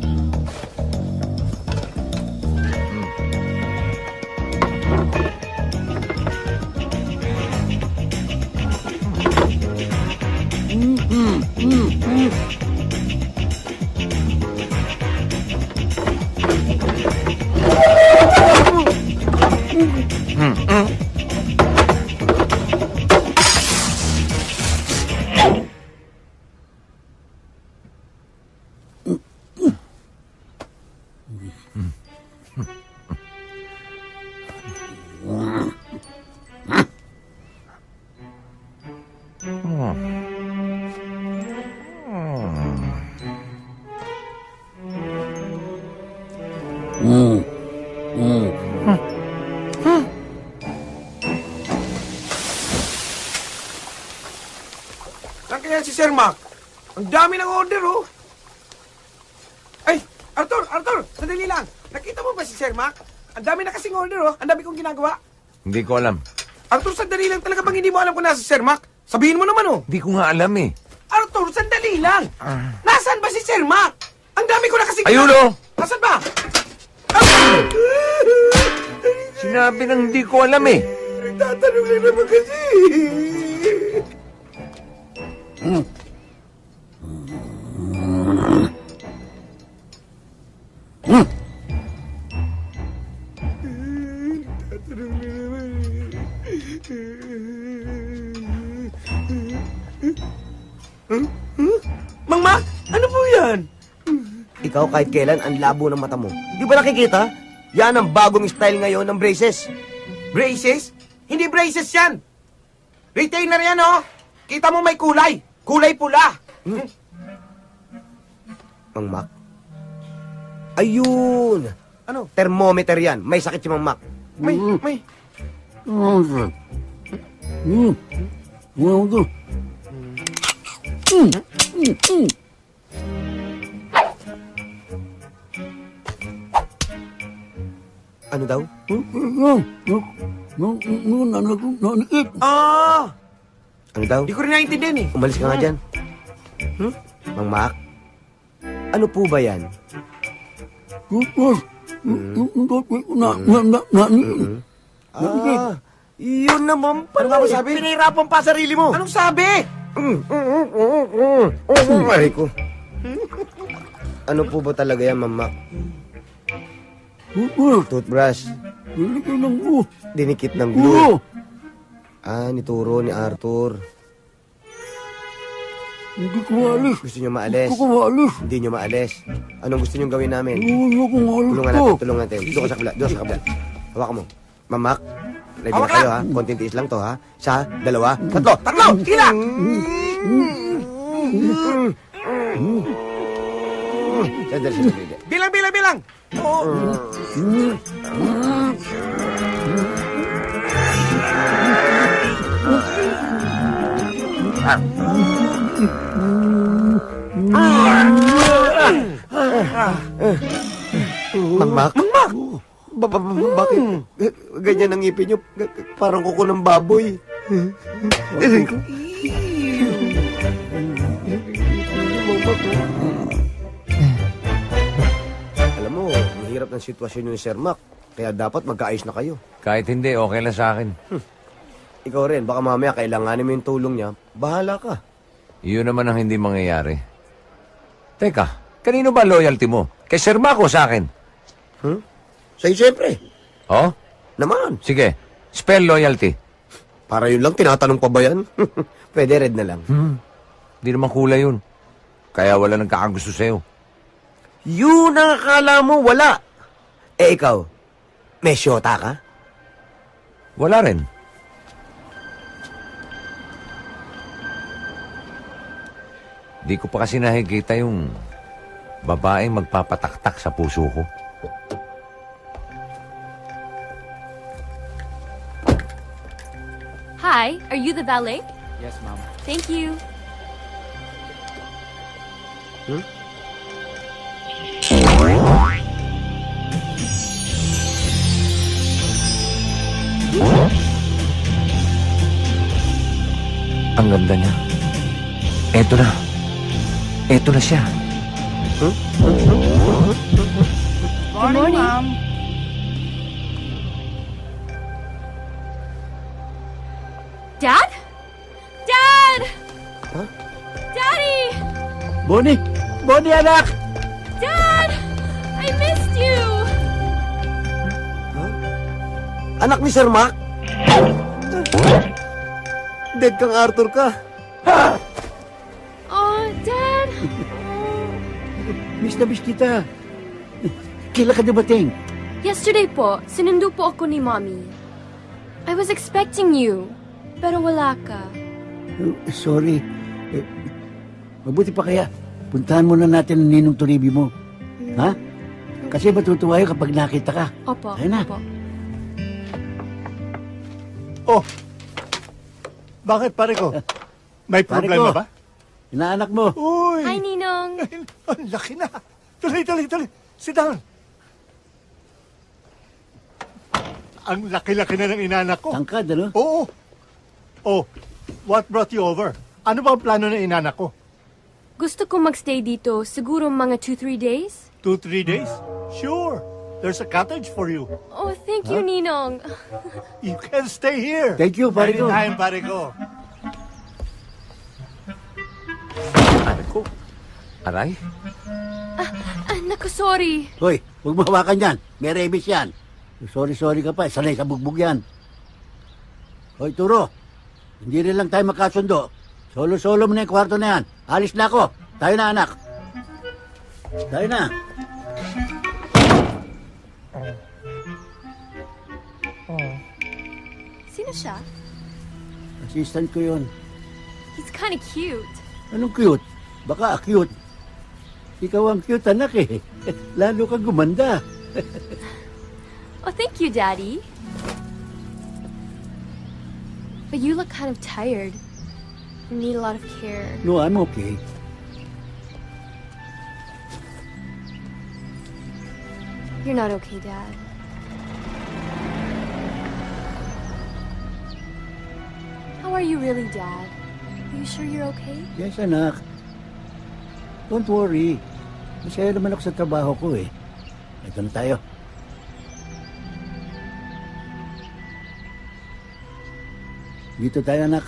Mm, mm, mm, mm. Hmm, hmm. Mm. Mm. Saan kaya si Sir Mac? Ang dami ng order, oh. Ay, Arthur, Arthur, sandali lang. Nakita mo ba si Sir Mac? Ang dami na kasing order, oh. Ang dami kong ginagawa. Hindi ko alam. Arthur, sandali lang. Talaga bang hindi mo alam kung nasa si Sir Mac? Sabihin mo naman, oh. Hindi ko nga alam, eh. Arthur, sandali lang. Nasaan ba si Sir Mac? Ang dami ko na kasing... Ayun, oh. Nasaan ba? Sinabi nang hindi ko alam, eh. Nagtatanong lang naman kasi. Mm. Mm. Huh? Huh? Mang Mac, ano po yan? Ikaw kahit kailan ang labo ng mata mo. Di ba nakikita? Yan ang bagong style ngayon ng braces. Braces? Hindi braces yan. Retainer yan, oh. Kita mo may kulay. Kulay pula. Hmm? Mang Mac? Ayun! Ano? Thermometer yan. May sakit si Mang Mac. May, may. Mm. Mm. Mm. Mm. Mm. Ano daw? Ah! Ano daw? Di ko rin naintindihan eh. Umalis ka nga dyan. Hmm? Mang Mac? Ano po ba yan? Mm. Mm. Ah, Yun naman Ano pala. nga ba sabi? Pinahirapan pa sarili mo. Anong sabi? Aray ko. Ano po ba talaga yan, Mama? Toothbrush. Dinikit ng glue. Dinikit ng glue. Ah, nituro ni Arthur. Hindi ko maalis. Gusto nyo maalis? Gusto ko maalis. Hindi nyo maalis. Anong gusto nyo gawin namin? Hindi ko maalis Tulungan to. natin, tulungan natin. Doon ka sa kabila, doon sa kabila. Hawakan mo. Mamak, ready na kayo ha? Konting tiis lang to ha? Isa, dalawa, tatlo. Tatlo! Kila! Sandali, sandali. Bilang, bilang, bilang! Mangmak? Mangmak! Ba ba ba bakit? Ganyan ang ngipin nyo. Parang kuko ng baboy. Alam mo, mahirap ng sitwasyon ni Sir Mac. Kaya dapat magkaayos na kayo. Kahit hindi, okay lang sa akin. Ikaw rin, baka mamaya kailanganin mo yung tulong niya. Bahala ka. Iyon naman ang hindi mangyayari. Teka, kanino ba loyalty mo? Kay Sir Mac o sa akin? Hmm? Sa'yo siyempre. Oh? Naman. Sige, spell loyalty. Para yun lang, tinatanong pa ba yan? Pwede red na lang. Hmm. Hindi naman kulay yun. Kaya wala nang kakagusto sa'yo. Yun ang akala mo, wala. Eh ikaw, may syota ka? Wala rin. Di ko pa kasi nakikita yung babaeng magpapataktak sa puso ko. Hi, are you the valet? Yes, ma'am. Thank you. Hmm? Ang ganda niya. Eto na. Eto na siya. Huh? Good morning. Ma'am. Dad? Dad! Huh? Daddy! Bonnie! Bonnie, anak! Dad! I missed you! Anak ni Sir Mac? Dead kang Arthur ka. Oh, Dad! Miss na miss kita. Kailan ka dumating? Yesterday po, sinundo po ako ni Mommy. I was expecting you, pero wala ka. Uh, sorry. Eh, mabuti pa kaya. Puntahan muna natin ang ninong Turibi mo. Ha? Kasi matutuwa yun kapag nakita ka. Opo, Ayun na. opo. Oh, bakit pare ko? May Pare problema ko, ba? Inaanak mo. Uy! Hi, Ninong. Ang laki na. Tuloy, tuloy, tuloy. Sit down. Ang laki-laki na ng inanak ko. Tangkad, ano? Oo. Oh, what brought you over? Ano ba ang plano ng inanak ko? Gusto ko magstay dito, siguro mga two, three days? Two, three days? Sure. There's a cottage for you. Oh, thank you, Huh? Ninong. You can stay here. Thank you, pare ko. Anytime, pare ko. Aray ko. Aray? Ah, naku, sorry. Hoy, huwag mo hawakan yan. May rabies yan. Sorry, sorry ka pa. Sanay sa bugbog yan. Hoy, Turo. Hindi rin lang tayo makasundo. Solo-solo mo na yung kwarto na yan. Alis na ako. Tayo na, anak. Tayo na. Sino siya? Assistant ko yun. He's kind of cute. Anong cute? Baka cute. Ikaw ang cute, anak eh. Lalo kang gumanda. Oh, thank you, Daddy. But you look kind of tired. You need a lot of care. No, I'm okay. You're not okay, Dad. How are you really, Dad? Are you sure you're okay? Yes, anak. Don't worry. Masaya naman ako sa trabaho ko eh. Ito na tayo. Dito tayo, anak.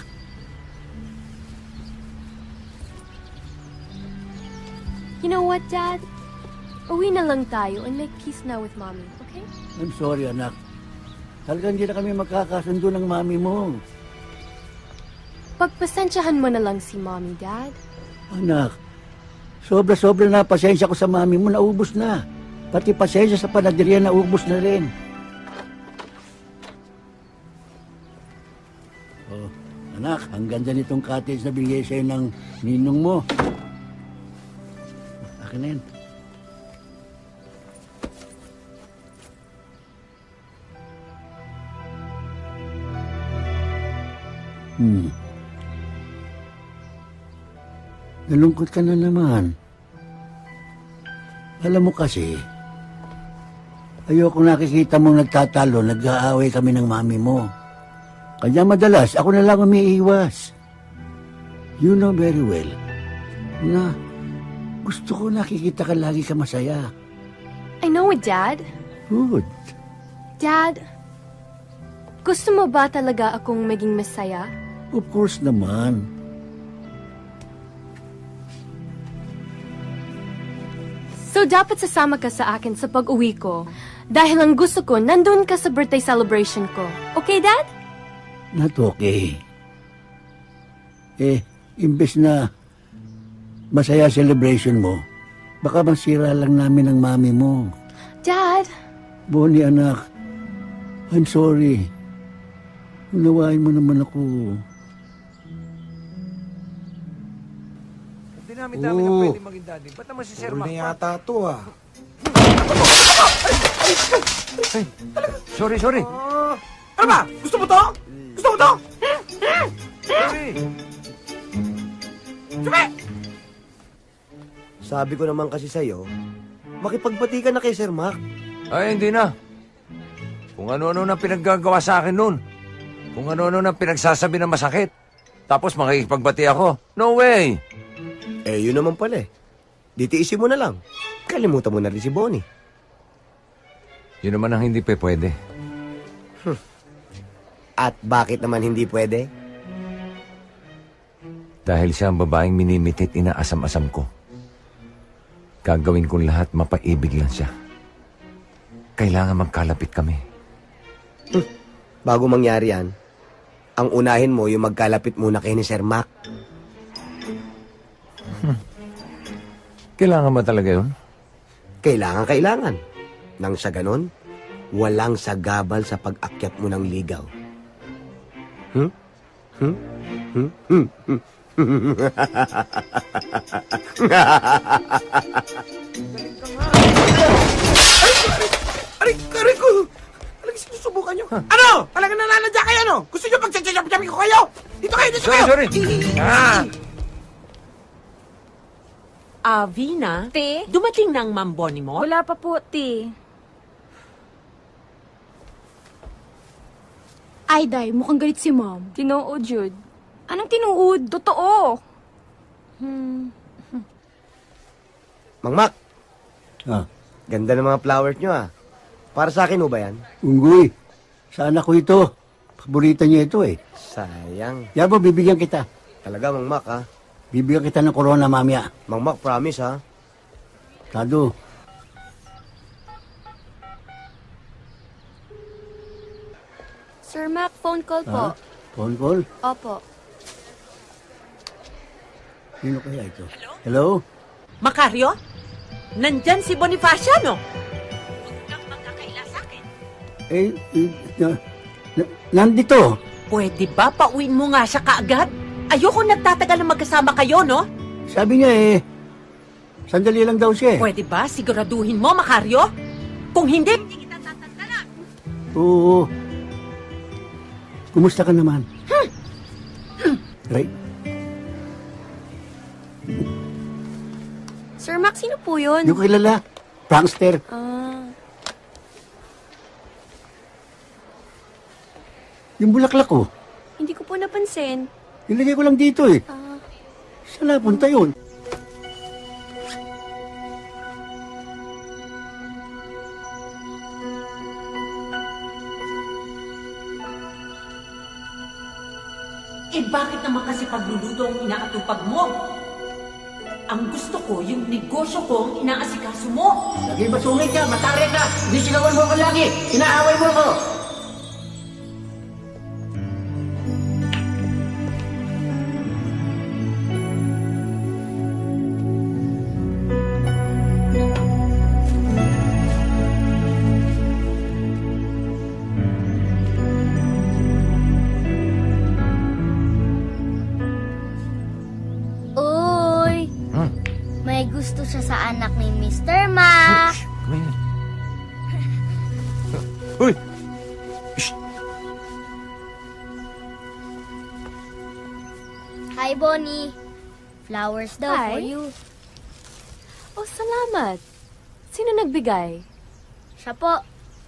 You know what, Dad? Uwi na lang tayo and make peace now with Mommy, okay? I'm sorry, anak. Talagang hindi na kami magkakasundo ng mami mo. Pagpasensyahan mo na lang si Mommy, Dad. Anak, sobra-sobra na pasensya ko sa mami mo, naubos na. Pati pasensya sa panaderya, naubos na rin. Oh, anak, ang ganda nitong cottage na binigay sa'yo ng ninong mo. Akin na yan. Hmm. Nalungkot ka na naman. Alam mo kasi, ayoko nakikita mong nagtatalo, nag-aaway kami ng mami mo. Kaya madalas, ako na lang umiiwas. You know very well na gusto ko nakikita ka lagi ka masaya. I know it, Dad. Good. Dad, gusto mo ba talaga akong maging masaya? Of course naman. So dapat sasama ka sa akin sa pag-uwi ko dahil ang gusto ko nandun ka sa birthday celebration ko. Okay, Dad? Not okay. Eh, imbes na masaya celebration mo, baka masira lang namin ang mami mo. Dad! Bonnie, anak, I'm sorry. Unawain mo naman ako. Dinami-dami na pwede maging daddy. Ba't naman si Sir Mac? na yata to ah. Ay, sorry, sorry. Uh, ano ba? Gusto mo to? Gusto mo to? Sorry. Sabi! Sabi ko naman kasi sa'yo, makipagbati ka na kay Sir Mac. Ay, hindi na. Kung ano-ano na pinaggagawa sa akin noon. Kung ano-ano na pinagsasabi na masakit. Tapos makikipagbati ako. No way! Eh, yun naman pala eh. Ditiisin mo na lang. Kalimutan mo na rin si Bonnie. Yun naman ang hindi pa pwede. Hmm. At bakit naman hindi pwede? Dahil siya ang babaeng minimitit, inaasam-asam ko. Gagawin kong lahat, mapaibig lang siya. Kailangan magkalapit kami. Hmm. Bago mangyari yan, ang unahin mo yung magkalapit muna kay ni Sir Mac. Hmm. Kailangan ba talaga yun? Kailangan, kailangan. Nang sa ganon, walang sagabal sa pag-akyat mo ng ligaw. Hmm? Hmm? Hmm? Hmm? Hmm? Aray, aray ko! Talagang sinusubukan nyo. Huh? Ano? Talagang nananadya kayo, ano? Gusto nyo pag-chachachap-chapi ko kayo? Dito kayo, dito sorry, kayo! Sorry, sorry. Ah! Ah, Vina? Te? Dumating na ang mamboni mo? Wala pa po, te. Ay, Day, mukhang galit si Mom. Tinuod, Jude. Anong tinuod? Totoo. Hmm. Mang Mac, Ah, ganda ng mga flowers nyo ah. Para sa akin ho ba yan? Unggoy, sa anak ko ito. Paborito niya ito eh. Sayang. Yabo, bibigyan kita. Talaga, Mang Mac ah. Bibigyan kita ng corona mamaya. Mang Mac, promise ha. Tado. Sir Mac, phone call po. Ha? Phone call? Opo. Sino kaya ito? Hello? Macario? Nandyan si Bonifaciano. Huwag kang magkakaila sa akin. Eh, eh na, na, nandito. Pwede ba pauwiin mo nga siya kaagad? Ayoko nagtatagal na magkasama kayo, no? Sabi niya eh, sandali lang daw siya eh. Pwede ba siguraduhin mo, Macario? Kung hindi, hindi kita tatantalan. Oo. Kumusta ka naman? Right? Sir Mac, sino po yun? Yung kilala. Prankster. Ah. Yung bulaklak ko. Hindi ko po napansin. Nilagay ko lang dito eh. Ah. Saan napunta yun? Eh bakit naman kasi pagluluto ang inaatupag mo? Ang gusto ko, yung negosyo ko ang inaasikaso mo. Lagi masungit ka, matari ka. Hindi sigawan mo ko lagi. Inaaway mo ko. Uy! May gusto siya sa anak ni Mister Mac. Uy! Hi, Bonnie. Flowers daw Hi. for you. Oh, salamat. Sino nagbigay? Siya po.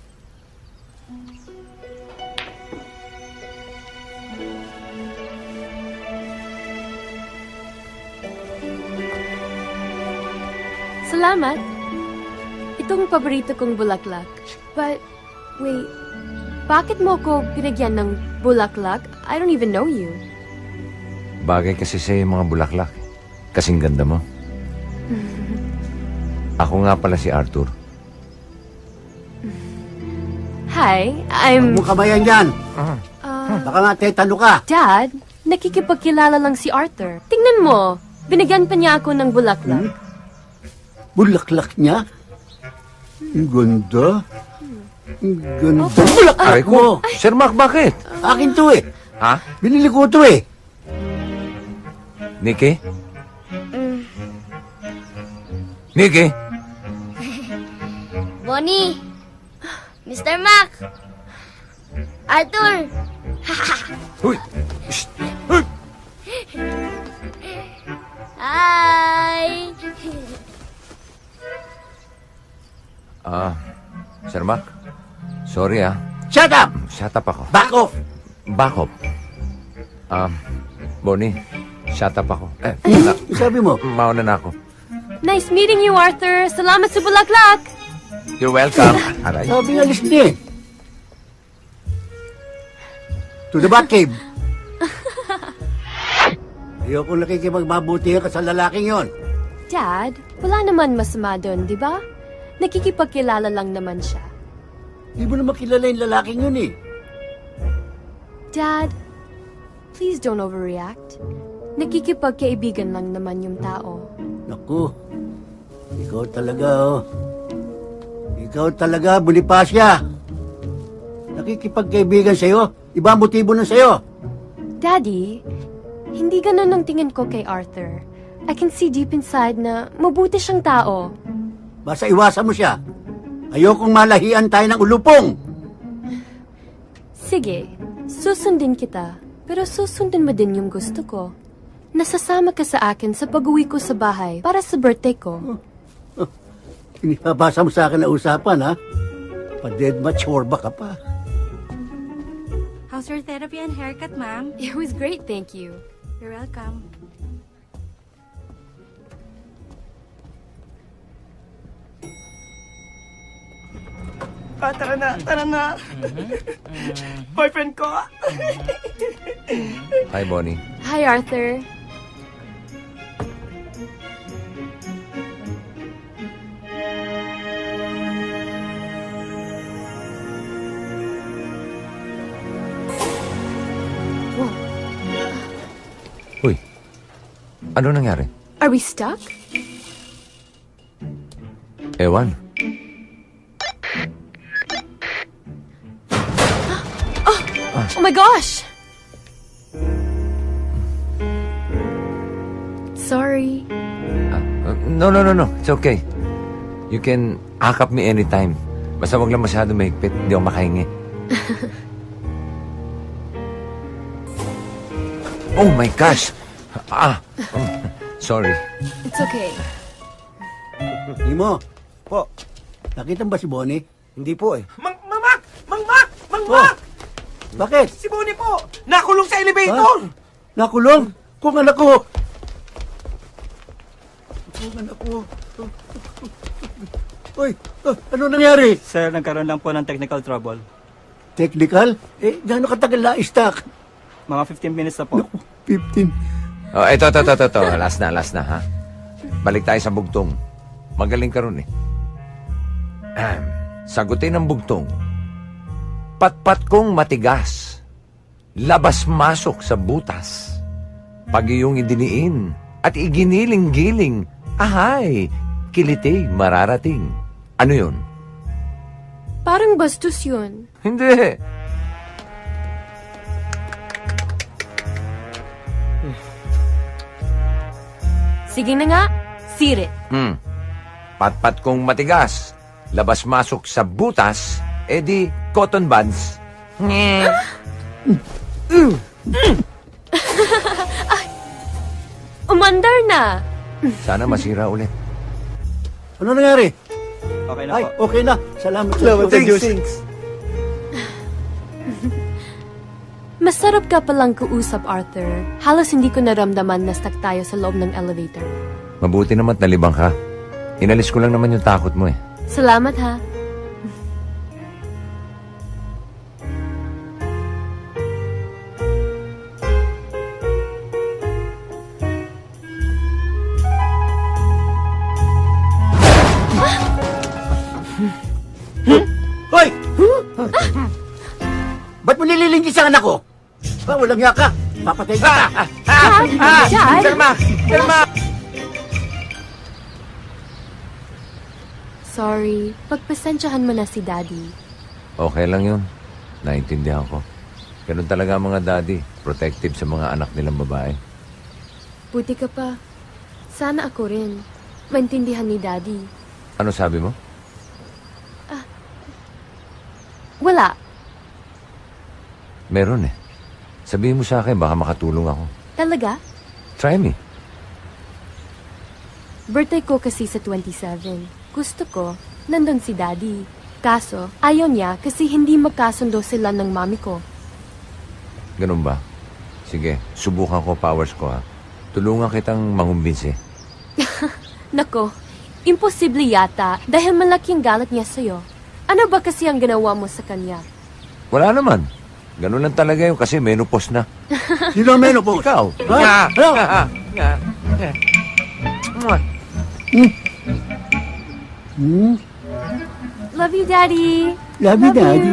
Salamat. Itong paborito kong bulaklak. But, wait. Bakit mo ko pinagyan ng bulaklak? I don't even know you. Bagay kasi sa'yo yung mga bulaklak. Kasing ganda mo. Ako nga pala si Arthur. Hi, I'm... Huwag mo kamayan dyan. Uh, Baka nga tetano ka. Dad, nakikipagkilala lang si Arthur. Tingnan mo, binigyan pa niya ako ng bulaklak. Hmm? Bulaklak niya? Ang ganda. Ang ganda. Bulaklak Aray mo. ko. Sir Mac, bakit? Akin to eh. Ha? Binili ko to eh. Nikki? Mm. Nikki? Bonnie! Mister Mac! Arthur! Uy! Shh! Uy! Hi! Ah, Sir Mac? Sorry ah. Shut up! Shut up ako. Back off! Back off. Ah, Bonnie, shut up ako. Eh, na, sabi mo? Mauna na ako. Nice meeting you, Arthur. Salamat sa bulaklak. You're welcome. Aray. Sabi nga alis niya eh. To the Batcave. Ayoko nakikipagmabutihan ka sa lalaking yon. Dad, wala naman masama doon, di ba? Nakikipagkilala lang naman siya. Hindi mo naman kilala yung lalaking yun eh. Dad, please don't overreact. Nakikipagkaibigan lang naman yung tao. Naku, ikaw talaga oh. Ikaw talaga, Bonifacia. Nakikipagkaibigan sa'yo. Iba ang motibo nun sa'yo. Daddy, hindi ganun ang tingin ko kay Arthur. I can see deep inside na mabuti siyang tao. Basta iwasan mo siya. Ayokong malahian tayo ng ulupong. Sige, susundin kita. Pero susundin mo din yung gusto ko. Nasasama ka sa akin sa pag-uwi ko sa bahay para sa birthday ko. Oh, oh. Inipabasa mo sa akin na usapan, ha? Pa-dead mature ba ka pa? How's your therapy and haircut, ma'am? It was great, thank you. You're welcome. Ah, tara na, tara na. Boyfriend ko. Hi, Bonnie. Hi, Arthur. Uy, ano nangyari? Are we stuck? Ewan. Oh my gosh! Sorry. Uh, no, no, no, no. It's okay. You can akap me anytime. Basta wag lang masyado mahigpit. Hindi ako makahingi. Oh my gosh! Ah! Sorry. It's okay. Imo. Po. Nakita mo ba si Bonnie? Hindi po eh. Mang, Mang Mac! Mang Mac! Mang Mac! Bakit? Si Bonnie po! Nakulong sa elevator! Ha? Nakulong? Kung anak ko! Kung anak ko! Uy, uh, ano nangyari? Sir, nagkaroon lang po ng technical trouble. Technical? Eh, gaano katagal na stock? Mga fifteen minutes na po. fifteen. Oh, ito, ito, ito, ito, ito. Last na, last na, ha? Balik tayo sa bugtong. Magaling ka ron, eh. Ahem. Sagutin ang bugtong. Patpat kong matigas, labas-masok sa butas. Pag iyong idiniin at iginiling-giling, ahay, kiliti mararating. Ano yun? Parang bastos yun. Hindi. Sige na nga, sirit. Hmm. Patpat kong matigas, labas-masok sa butas, edi cotton buds. Nye. Ay, umandar na. Sana masira ulit. Ano nangyari? Okay na Ay, po. okay na. Salamat sa Salamat sa Diyos. Masarap ka palang kausap, Arthur. Halos hindi ko naramdaman na stuck tayo sa loob ng elevator. Mabuti naman at nalibang ka. Inalis ko lang naman yung takot mo eh. Salamat, ha? Hoy! Ba't mo nililingkis ang anak ko? Ba, walang yaka. Papatay ka. Ah! Ah! Dad? Derma! Derma! Sorry. Pagpasensyahan mo na si Daddy. Okay lang yun. Naintindihan ko. Ganun talaga ang mga daddy. Protective sa mga anak nilang babae. Buti ka pa. Sana ako rin. Maintindihan ni Daddy. Ano sabi mo? Wala. Meron eh. Sabihin mo sa akin, baka makatulong ako. Talaga? Try me. Birthday ko kasi sa twenty-seven. Gusto ko, nandun si Daddy. Kaso, ayaw niya kasi hindi magkasundo sila ng mami ko. Ganun ba? Sige, subukan ko powers ko ha. Tulungan kitang mangumbinsi. Nako, imposible yata dahil malaking galit niya sa'yo. Ano ba kasi ang ginawa mo sa kanya? Wala naman. Ganun lang talaga yun kasi menopause na. Sino ang menopause? Ikaw. Ha? Ano? Hmm. Hmm. Love you, Daddy. Love you, Daddy.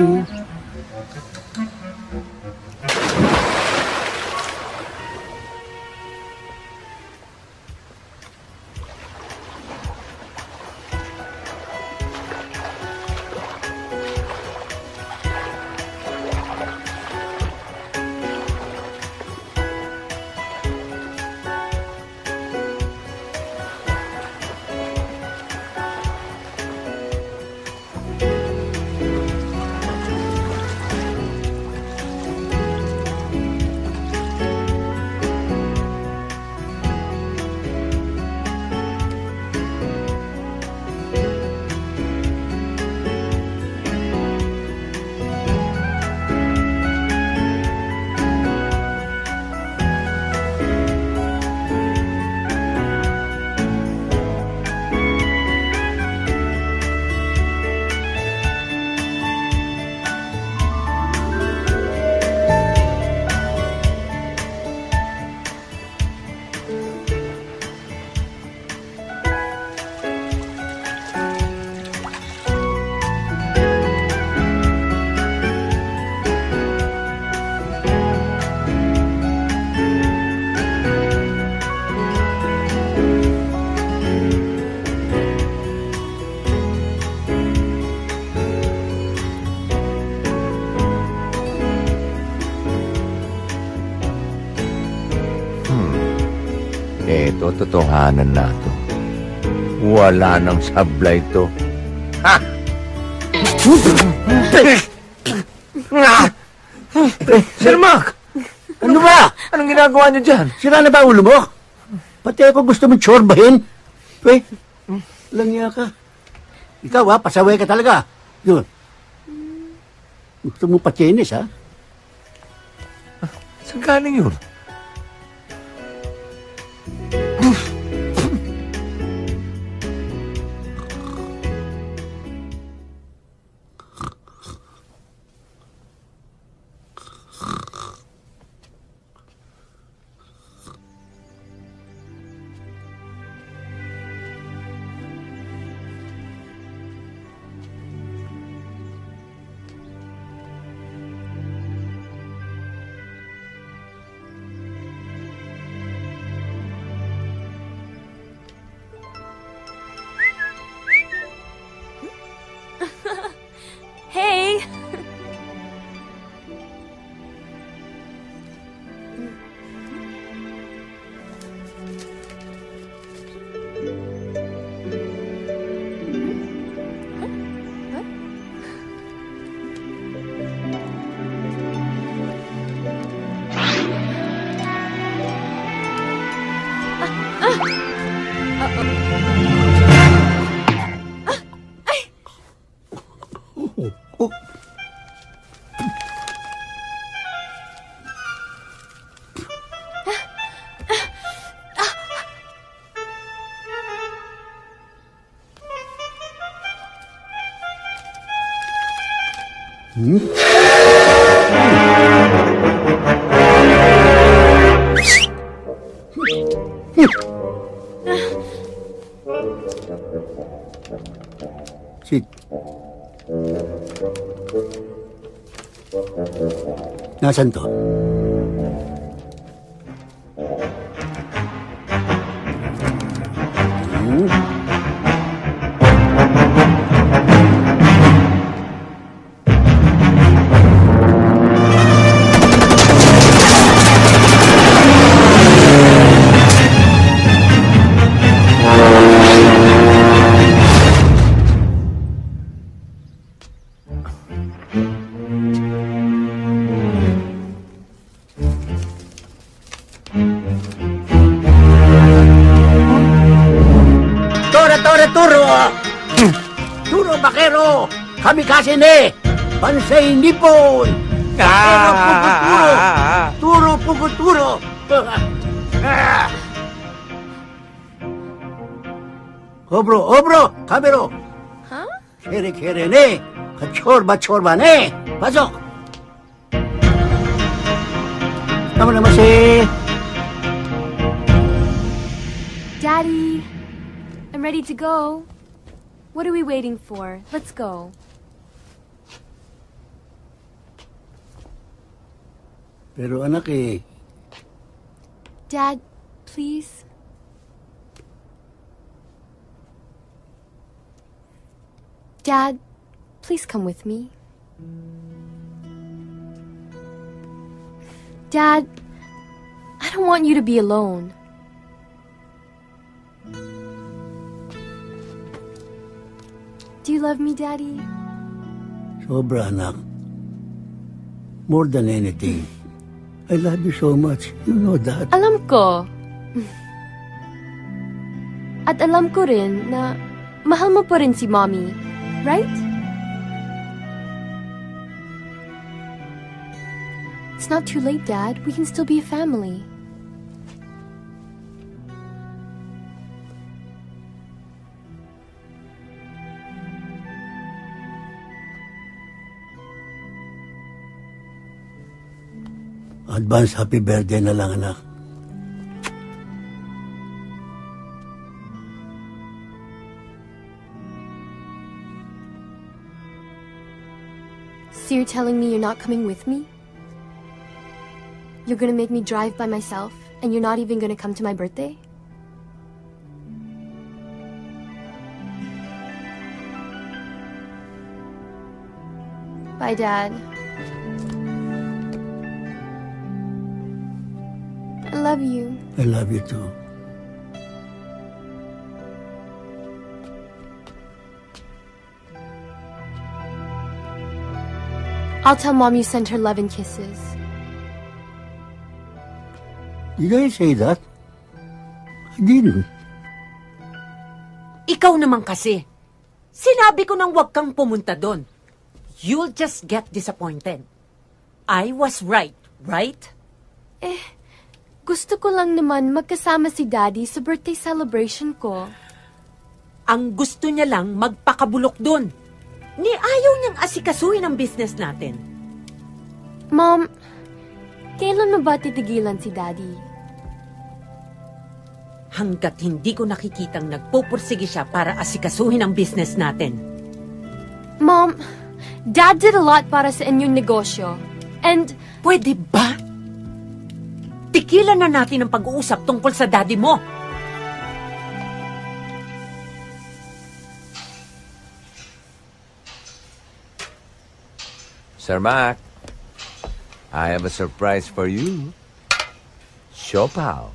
Eto, totohanan na to. Wala nang sablay to. Ha! Sir Mac! Ano ba? Anong ginagawa niyo dyan? Sira na ba ulo mo? Pati ako gusto mong tsorbahin. Eh, langya ka. Ikaw ha, pasaway ka talaga. Yun. Gusto mo patinis ha? Saan galing yun? Hmm? Sit. Nasaan to? Hmm? Kamikaze ne! Pansay Nippon! Bakero Puguturo! Turo Puguturo! Obro, obro! Kamero! Huh? Kere kere ne! Chorba chorba ne! Pasok! Tama naman si... Daddy, I'm ready to go. What are we waiting for? Let's go. Pero anak eh... Dad, please. Dad, please come with me. Dad, I don't want you to be alone. Do you love me, Daddy? Sobra, anak. More than anything. I love you so much. You know that. Alam ko. At alam ko rin na mahal mo pa rin si Mommy. Right? It's not too late, Dad. We can still be a family. Advance happy birthday na lang, anak. So you're telling me you're not coming with me? You're gonna make me drive by myself, and you're not even gonna come to my birthday? Bye, Dad. I love you. I love you too. I'll tell Mom you sent her love and kisses. Did I say that? I didn't. Ikaw naman kasi. Sinabi ko nang huwag kang pumunta doon. You'll just get disappointed. I was right, right? Eh, gusto ko lang naman magkasama si Daddy sa birthday celebration ko. Ang gusto niya lang magpakabulok doon. Ni ayaw niyang asikasuhin ang business natin. Mom, kailan mo ba titigilan si Daddy? Hanggat hindi ko nakikitang nagpupursige siya para asikasuhin ang business natin. Mom, Dad did a lot para sa inyong negosyo. And... Pwede ba? Tikilan na natin ang pag-uusap tungkol sa daddy mo. Sir Mac, I have a surprise for you. Siopaw.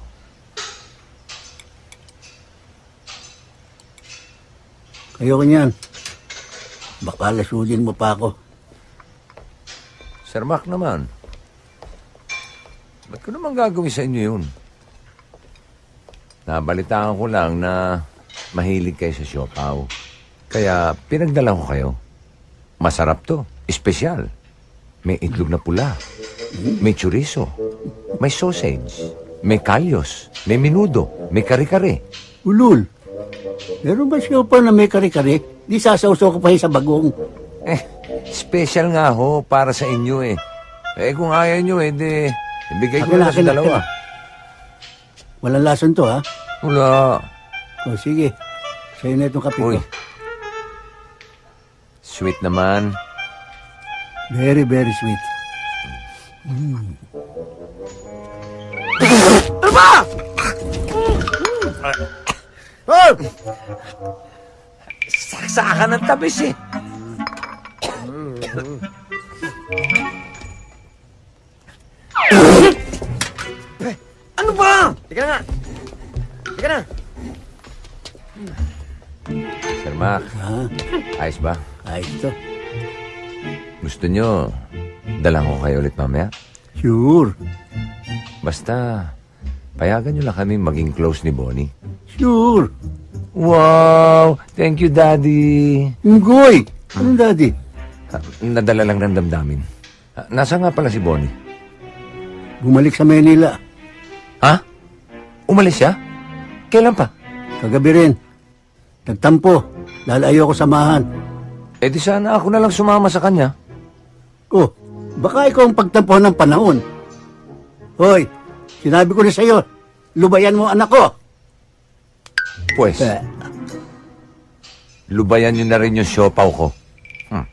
Ayoko niyan. Baka lasudin mo pa ako. Sir Mac naman. Ba't ko naman gagawin sa inyo yun? Nabalitaan ko lang na mahilig kayo sa siopaw. Kaya pinagdala ko kayo. Masarap to. Espesyal. May itlog na pula. May chorizo. May sausage. May kalyos. May minudo. May kare-kare. Ulul. Meron ba siopaw na may kare-kare? Di sasawsaw ko pa sa bagong. Eh, special nga ho para sa inyo eh. Eh kung ayaw nyo eh, di ibigay ko Akin na, na sa akin na, dalawa. akin na. Walang lason to, ha? Wala. O, sige. Sa'yo na itong kape ko. Uy. Sweet naman. Very, very sweet. Mm. Ano ba? Oh! Saksakan ng tabis eh. Ano ba? Teka na nga. Teka na. Sir Mac, ayos ba? Ayos to. Gusto nyo, dalang ko kayo ulit mamaya? Sure. Basta, payagan nyo lang kami maging close ni Bonnie. Sure. Wow! Thank you, Daddy. Ngoy! Anong Daddy? Ah, nadala lang ng damdamin. Ah, nasa nga pala si Bonnie? Bumalik sa Manila. Ha? Umalis siya? Kailan pa? Kagabi rin. Nagtampo. Dahil ayoko samahan. Eh di sana ako na lang sumama sa kanya. Oh, baka ikaw ang pagtampuhan ng panahon. Hoy, sinabi ko na sa'yo, lubayan mo anak ko. Pues, Eh. lubayan nyo na rin yung siopaw ko. Hmm.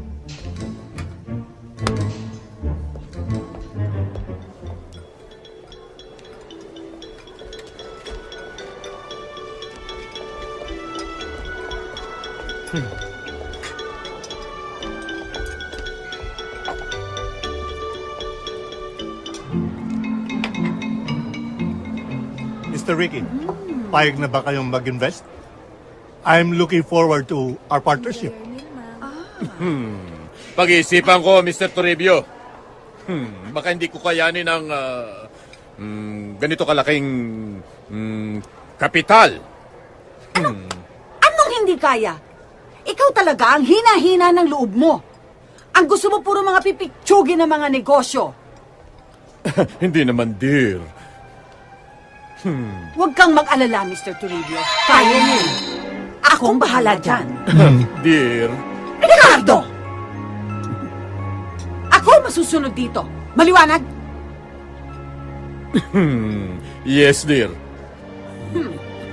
Mister Ricky, payag na ba kayong mag-invest? I'm looking forward to our partnership. Hmm. Pag-iisipan ko, Mister Toribio. Hmm. Baka hindi ko kayanin ang ah, mm, ganito kalaking mm, kapital. Ano? Anong hindi kaya? Ikaw talaga ang hina-hina ng loob mo. Ang gusto mo puro mga pipitsugin na mga negosyo. Hindi naman, dear. Hmm. Huwag kang mag-alala, Mister Toribio. Kaya niyo. Akong bahala dyan. Dear. Ricardo! Ako masusunod dito. Maliwanag? Hmm. Yes, dear. Hmm.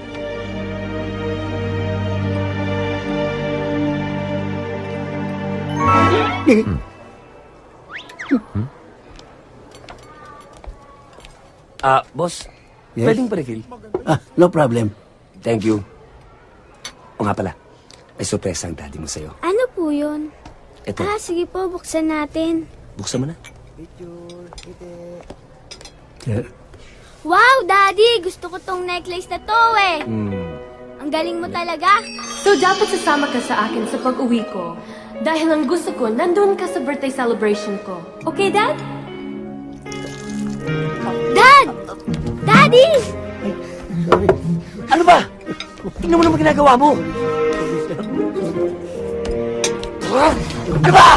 Hmm. Ah, boss. Yes? Pwedeng pa-refill? Ah, no problem. Thank you. O nga pala, may sorpresa ang daddy mo sa'yo. Ano po yun? Ito. Ah, sige po, buksan natin. Buksan mo na. Yeah. Wow, Daddy! Gusto ko tong necklace na to eh. Hmm. Ang galing mo talaga. So, dapat sasama ka sa akin sa pag-uwi ko. Dahil ang gusto ko, nandun ka sa birthday celebration ko. Okay, Dad? Dad! Daddy! Ano ba? Tingnan mo naman ginagawa mo. Ano ba?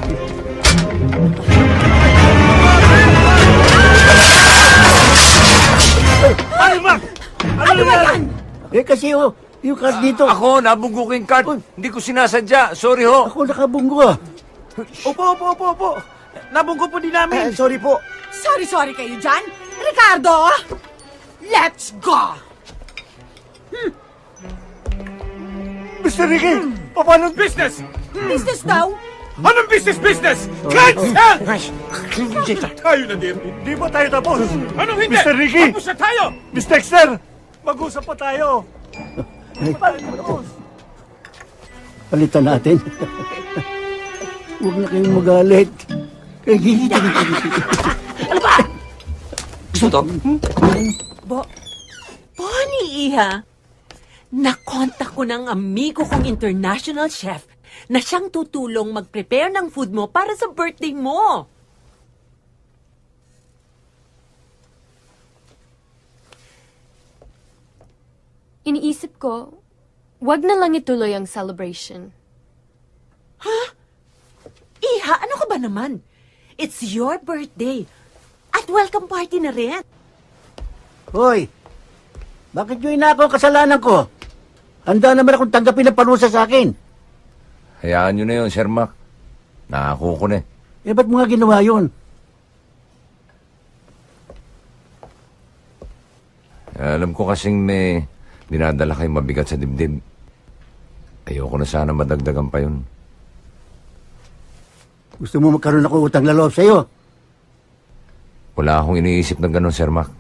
Ano ba? Ano ba yan? Eh, kasi oh, yung card dito. Ako, nabunggo ko yung card. Hindi ko sinasadya. Sorry ho. Ako nakabunggo ah. Opo, opo, opo, opo. Nabunggo po din namin. Eh, sorry po. Sorry-sorry kayo dyan. Ricardo! Let's go! Hmm. Mister Ricky, paano business? Business daw? Anong business business? Cancel! Tayo na, dear. Hindi pa tayo tapos. Anong hindi? Mister Ricky! Tapos na tayo! Miss Dexter! Mag-usap pa tayo! Eh, palitan natin. Huwag na kayong magalit. Ano ba? Gusto shut up. Bo, Bonnie, Iha. Nakontak ko ng amigo kong international chef na siyang tutulong mag-prepare ng food mo para sa birthday mo. Iniisip ko, wag na lang ituloy ang celebration. Ha? Iha, ano ka ba naman? It's your birthday. At welcome party na rin. Hoy, bakit nyo inako ang kasalanan ko? Handa naman akong tanggapin ang parusa sa akin. Hayaan nyo na yun, Sir Mac. Nakako ko na eh. Eh, ba't mo nga ginawa yun? Alam ko kasing may dinadala kayong mabigat sa dibdib. Ayoko na sana madagdagan pa yun. Gusto mo magkaroon ako utang na loob sa'yo? Wala akong iniisip na gano'n, Sir Mac.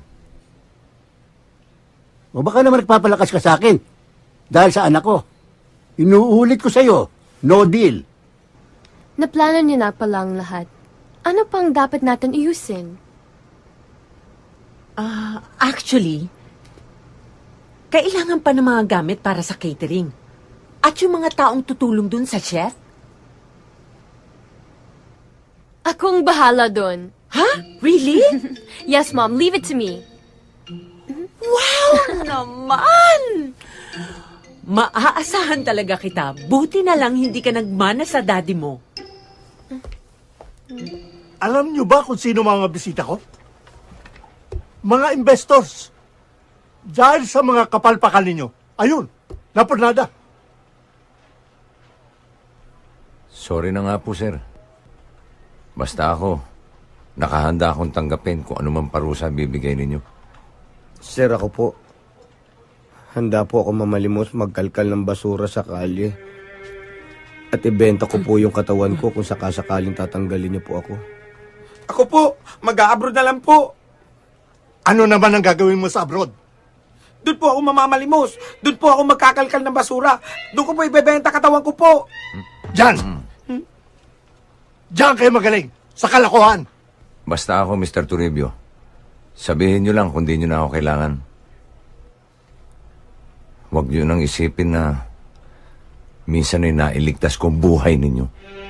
O baka naman nagpapalakas ka sa akin dahil sa anak ko. Inuulit ko sa'yo, no deal. Naplano niyo na pala ang lahat. Ano pang dapat natin iusin? Ah, uh, actually, kailangan pa ng mga gamit para sa catering. At yung mga taong tutulong dun sa chef. Akong bahala dun. Huh? Really? Yes, Mom. Leave it to me. Wow naman! Maaasahan talaga kita. Buti na lang hindi ka nagmana sa daddy mo. Alam niyo ba kung sino mga bisita ko? Mga investors. Dahil sa mga kapalpakan ninyo. Ayun, napunada. Sorry na nga po, sir. Basta ako, nakahanda akong tanggapin kung anumang parusa bibigay ninyo. Sir, ako po. Handa po ako mamalimos magkalkal ng basura sa kalye. At ibenta ko po yung katawan ko kung sakasakaling tatanggalin niyo po ako. Ako po, mag-a-abroad na lang po. Ano naman ang gagawin mo sa abroad? Doon po ako mamamalimos. Doon po ako magkakalkal ng basura. Doon ko po ibebenta katawan ko po. Diyan! Hmm? Diyan kayo magaling. Sa kalokohan. Basta ako, Mister Toribio. Sabihin nyo lang kung di nyo na ako kailangan. Huwag nyo nang isipin na minsan ay nailigtas ko buhay ninyo.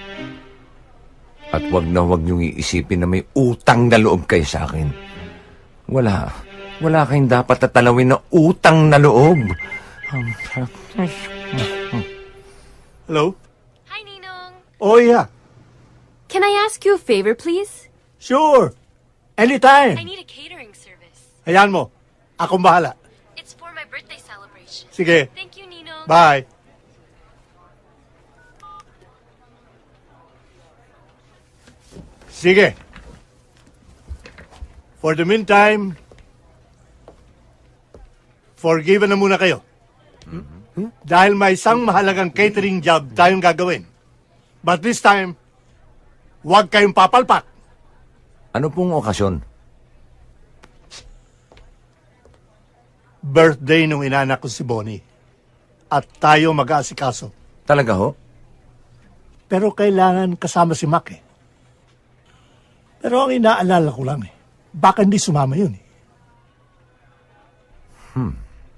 At huwag na huwag nyo iisipin na may utang na loob kayo sa akin. Wala. Wala kayong dapat tatalawin na utang na loob. Hello? Hi, Ninong. Oh, yeah. Can I ask you a favor, please? Sure. Anytime. I need a catering service. Hayaan mo. Akong bahala. It's for my birthday celebration. Sige. Thank you, Ninong. Bye. Sige. For the meantime, forgiven na muna kayo. Hmm? Dahil may isang mahalagang catering job tayong gagawin. But this time, huwag kayong papalpak. Ano pong okasyon? Birthday nung inanak ko si Bonnie. At tayo mag-aasikaso. Talaga ho? Pero kailangan kasama si Mac eh. Pero ang inaalala ko lang eh, baka hindi sumama yun eh. Hmm.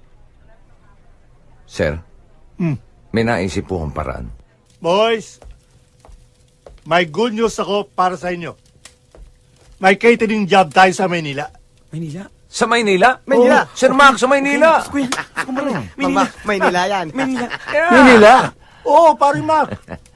Sir, Hmm. may naisip po akong paraan. Boys, may good news ako para sa inyo. May catering job tayo sa Maynila. Maynila? Sa Maynila? Maynila. Oh, Sir Mac, sa Maynila. Okay. Kuya, ako mo rin. Mama, Maynila yan. Maynila. Yeah. Maynila? Oo, pare Mac.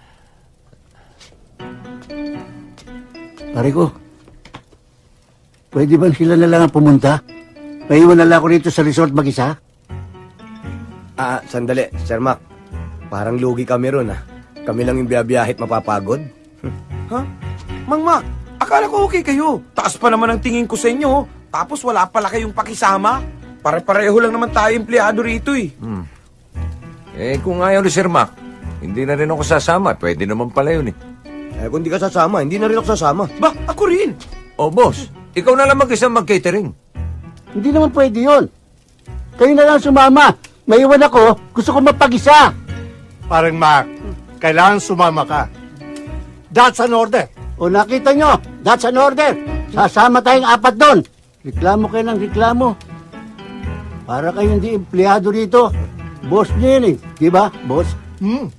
Pare ko, pwede ba sila na lang ang pumunta? Maiwan na lang ako rito sa resort mag-isa? Ah, sandali, Sir Mac. Parang lugi kami ron, ah. Kami lang yung biyabiyahit mapapagod. Ha? Mang Mac, akala ko okay kayo. Taas pa naman ang tingin ko sa inyo. Tapos wala pala kayong pakisama. Pare-pareho lang naman tayo empleyado rito eh. Hmm. Eh, kung ayaw ni Sir Mac, hindi na rin ako sasama. Pwede naman pala yun eh. Eh, kung di ka sasama, hindi na rin ako sasama. Ba, ako rin. Oh, boss, ikaw na lang mag-isa mag-catering. Hindi naman pwede yun. Kayo na lang sumama. Maiwan ako, gusto ko mapag-isa. Parang Mac, kailangan sumama ka. That's an order. O nakita nyo, that's an order. Sasama tayong apat doon. Reklamo kayo ng reklamo. Para kayo hindi empleyado dito. Boss niyo yun eh. Di ba, boss? Hmm.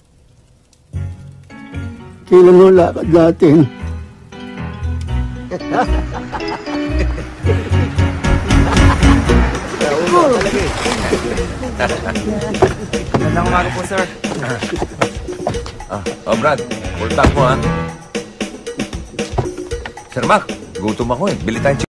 Kailan ho lakad natin? Magandang umaga po, sir. Ah, oh Brad, full tank mo ha. Sir Mac, gutom ako eh. Bili tayong